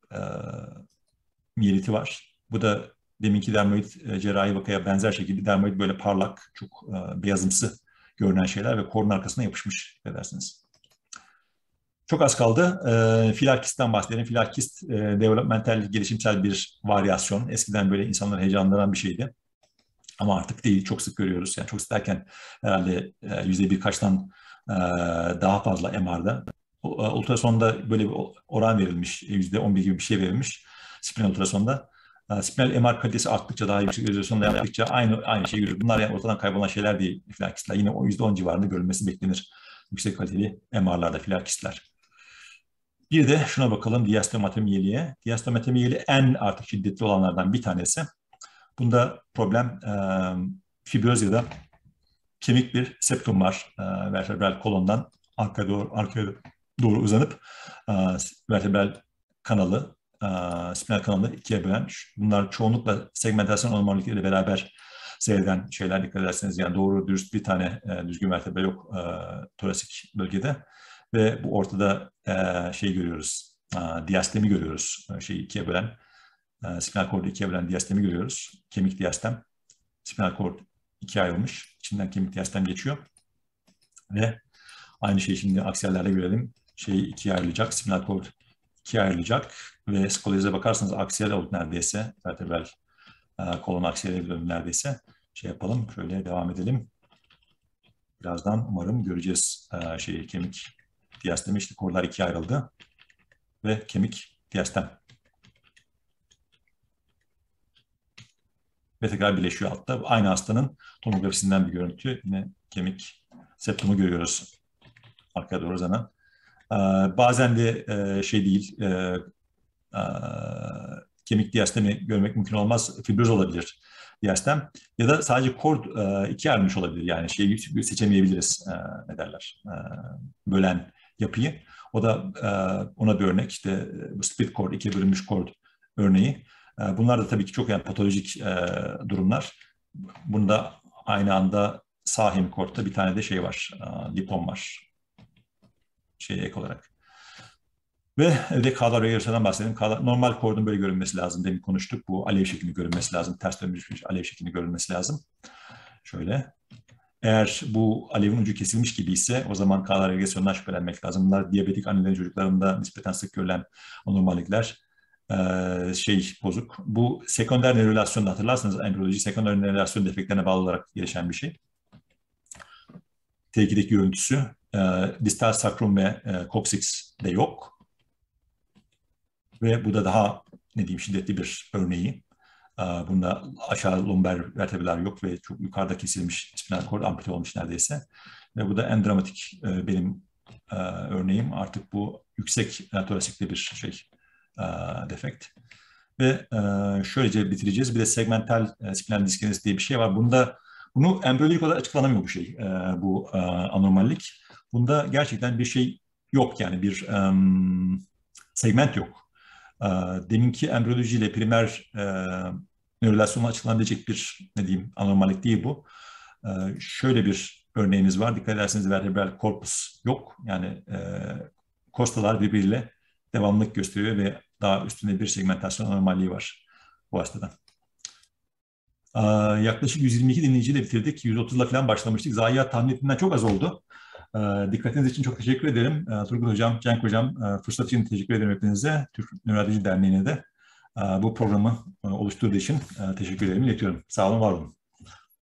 miyeliti var. Bu da deminki dermoid cerrahi vakaya benzer şekilde dermoid böyle parlak, çok beyazımsı görünen şeyler ve korun arkasına yapışmış edersiniz. Çok az kaldı. Filar kistten bahsedelim. Filar kist developmental, gelişimsel bir varyasyon. Eskiden böyle insanları heyecanlandıran bir şeydi. Ama artık değil, çok sık görüyoruz. Yani çok sık derken herhalde yüzde birkaçtan daha fazla MR'da. Ultrasonda böyle bir oran verilmiş, %11 gibi bir şey verilmiş. Spin ultrasonda. Spinal MR kalitesi arttıkça, daha yüksek rezolüsyonla yaptıkça aynı şeyi görüyoruz. Bunlar yani ortadan kaybolan şeyler değil, filarkistler. Yine o %10 civarında görülmesi beklenir yüksek kaliteli MR'larda filarkistler. Bir de şuna bakalım, diastomatomiyeliğe. Diastomatomiyeli en artık şiddetli olanlardan bir tanesi. Bunda problem fibroz ya da kemik bir septum var. Vertebral kolondan arkaya doğru uzanıp vertebral kanalı, spinal kanalı ikiye bölen. Bunlar çoğunlukla segmentasyon anomalikleriyle beraber seyreden şeyler, dikkat ederseniz. Yani doğru dürüst bir tane düzgün vertebra yok torasik bölgede. Ve bu ortada şey görüyoruz, diastemi görüyoruz. Şeyi ikiye bölen, spinal kordu ikiye bölen diastemi görüyoruz. Kemik diastem. Spinal kord ikiye ayrılmış. İçinden kemik diastem geçiyor. Ve aynı şeyi şimdi aksiyellerde görelim. Şey ikiye ayrılacak. Spinal kord ikiye ayrılacak. Ve skoliyoza bakarsanız aksiyel oldu neredeyse. Vertebral kolon aksiyel dönüm neredeyse. Şey yapalım. Şöyle devam edelim. Birazdan umarım göreceğiz kemik diastemi. İşte kordlar ikiye ayrıldı. Ve kemik diastem. Ve tekrar birleşiyor altta. Aynı hastanın tomografisinden bir görüntü. Yine kemik septumu görüyoruz. Arkaya doğru uzanan. Bazen de şey değil, kemik diastemi görmek mümkün olmaz. Fibroz olabilir diastem. Ya da sadece kord ikiye ayrılmış olabilir. Yani şeyi seçemeyebiliriz, ne derler, bölen yapıyı. O da ona bir örnek. İşte bu split cord, ikiye bölünmüş kord örneği. Bunlar da tabii ki çok yani patolojik durumlar. Bunda aynı anda sağ hemikortta bir tane de şey var, lipom var. Ek olarak. Ve de kağlar yarışlardan bahsedelim. Normal kordun böyle görünmesi lazım. Demin konuştuk. Bu alev şeklinde görünmesi lazım. Ters dönmüş alev şeklinde görünmesi lazım. Şöyle. Eğer bu alevin ucu kesilmiş gibi ise o zaman kağlar regresyonundan şüphelenmek lazım. Bunlar diyabetik annelerin çocuklarında nispeten sık görülen anormallikler. Bozuk. Bu sekonder nörorelasyon, hatırlarsanız embriyoloji sekonder nörorelasyon defektlerine bağlı olarak gelişen bir şey. T2'deki görüntüsü distal sakrum ve coccyx'de yok. Ve bu da daha şiddetli bir örneği. Bunda aşağı lumbar vertebralar yok ve çok yukarıda kesilmiş spinal cord ampute olmuş neredeyse. Ve bu da en dramatik benim örneğim. Artık bu yüksek torasikte bir defekt. Ve şöylece bitireceğiz. Bir de segmental spinal diskinezi diye bir şey var. Bunu embriyolojik olarak açıklanamıyor bu şey, bu anormallik. Bunda gerçekten bir şey yok, yani bir segment yok. Deminki embriyoloji ile primer nörorelasyon açıklanabilecek bir anormallik değil bu. Şöyle bir örneğimiz var. Dikkat ederseniz vertebral korpus yok. Yani kostalar birbiriyle devamlılık gösteriyor ve daha üstünde bir segmentasyon anormalliği var bu hastada. Yaklaşık 122 dinleyiciyle bitirdik. 130'la falan başlamıştık. Zayiat tahmin ettiğimden çok az oldu. Dikkatiniz için çok teşekkür ederim. Turgut Hocam, Cenk Hocam, fırsat için teşekkür ederim hepinize. Türk Nöroloji Derneği'ne de bu programı oluşturduğu için teşekkür ederim iletiyorum. Sağ olun, var olun.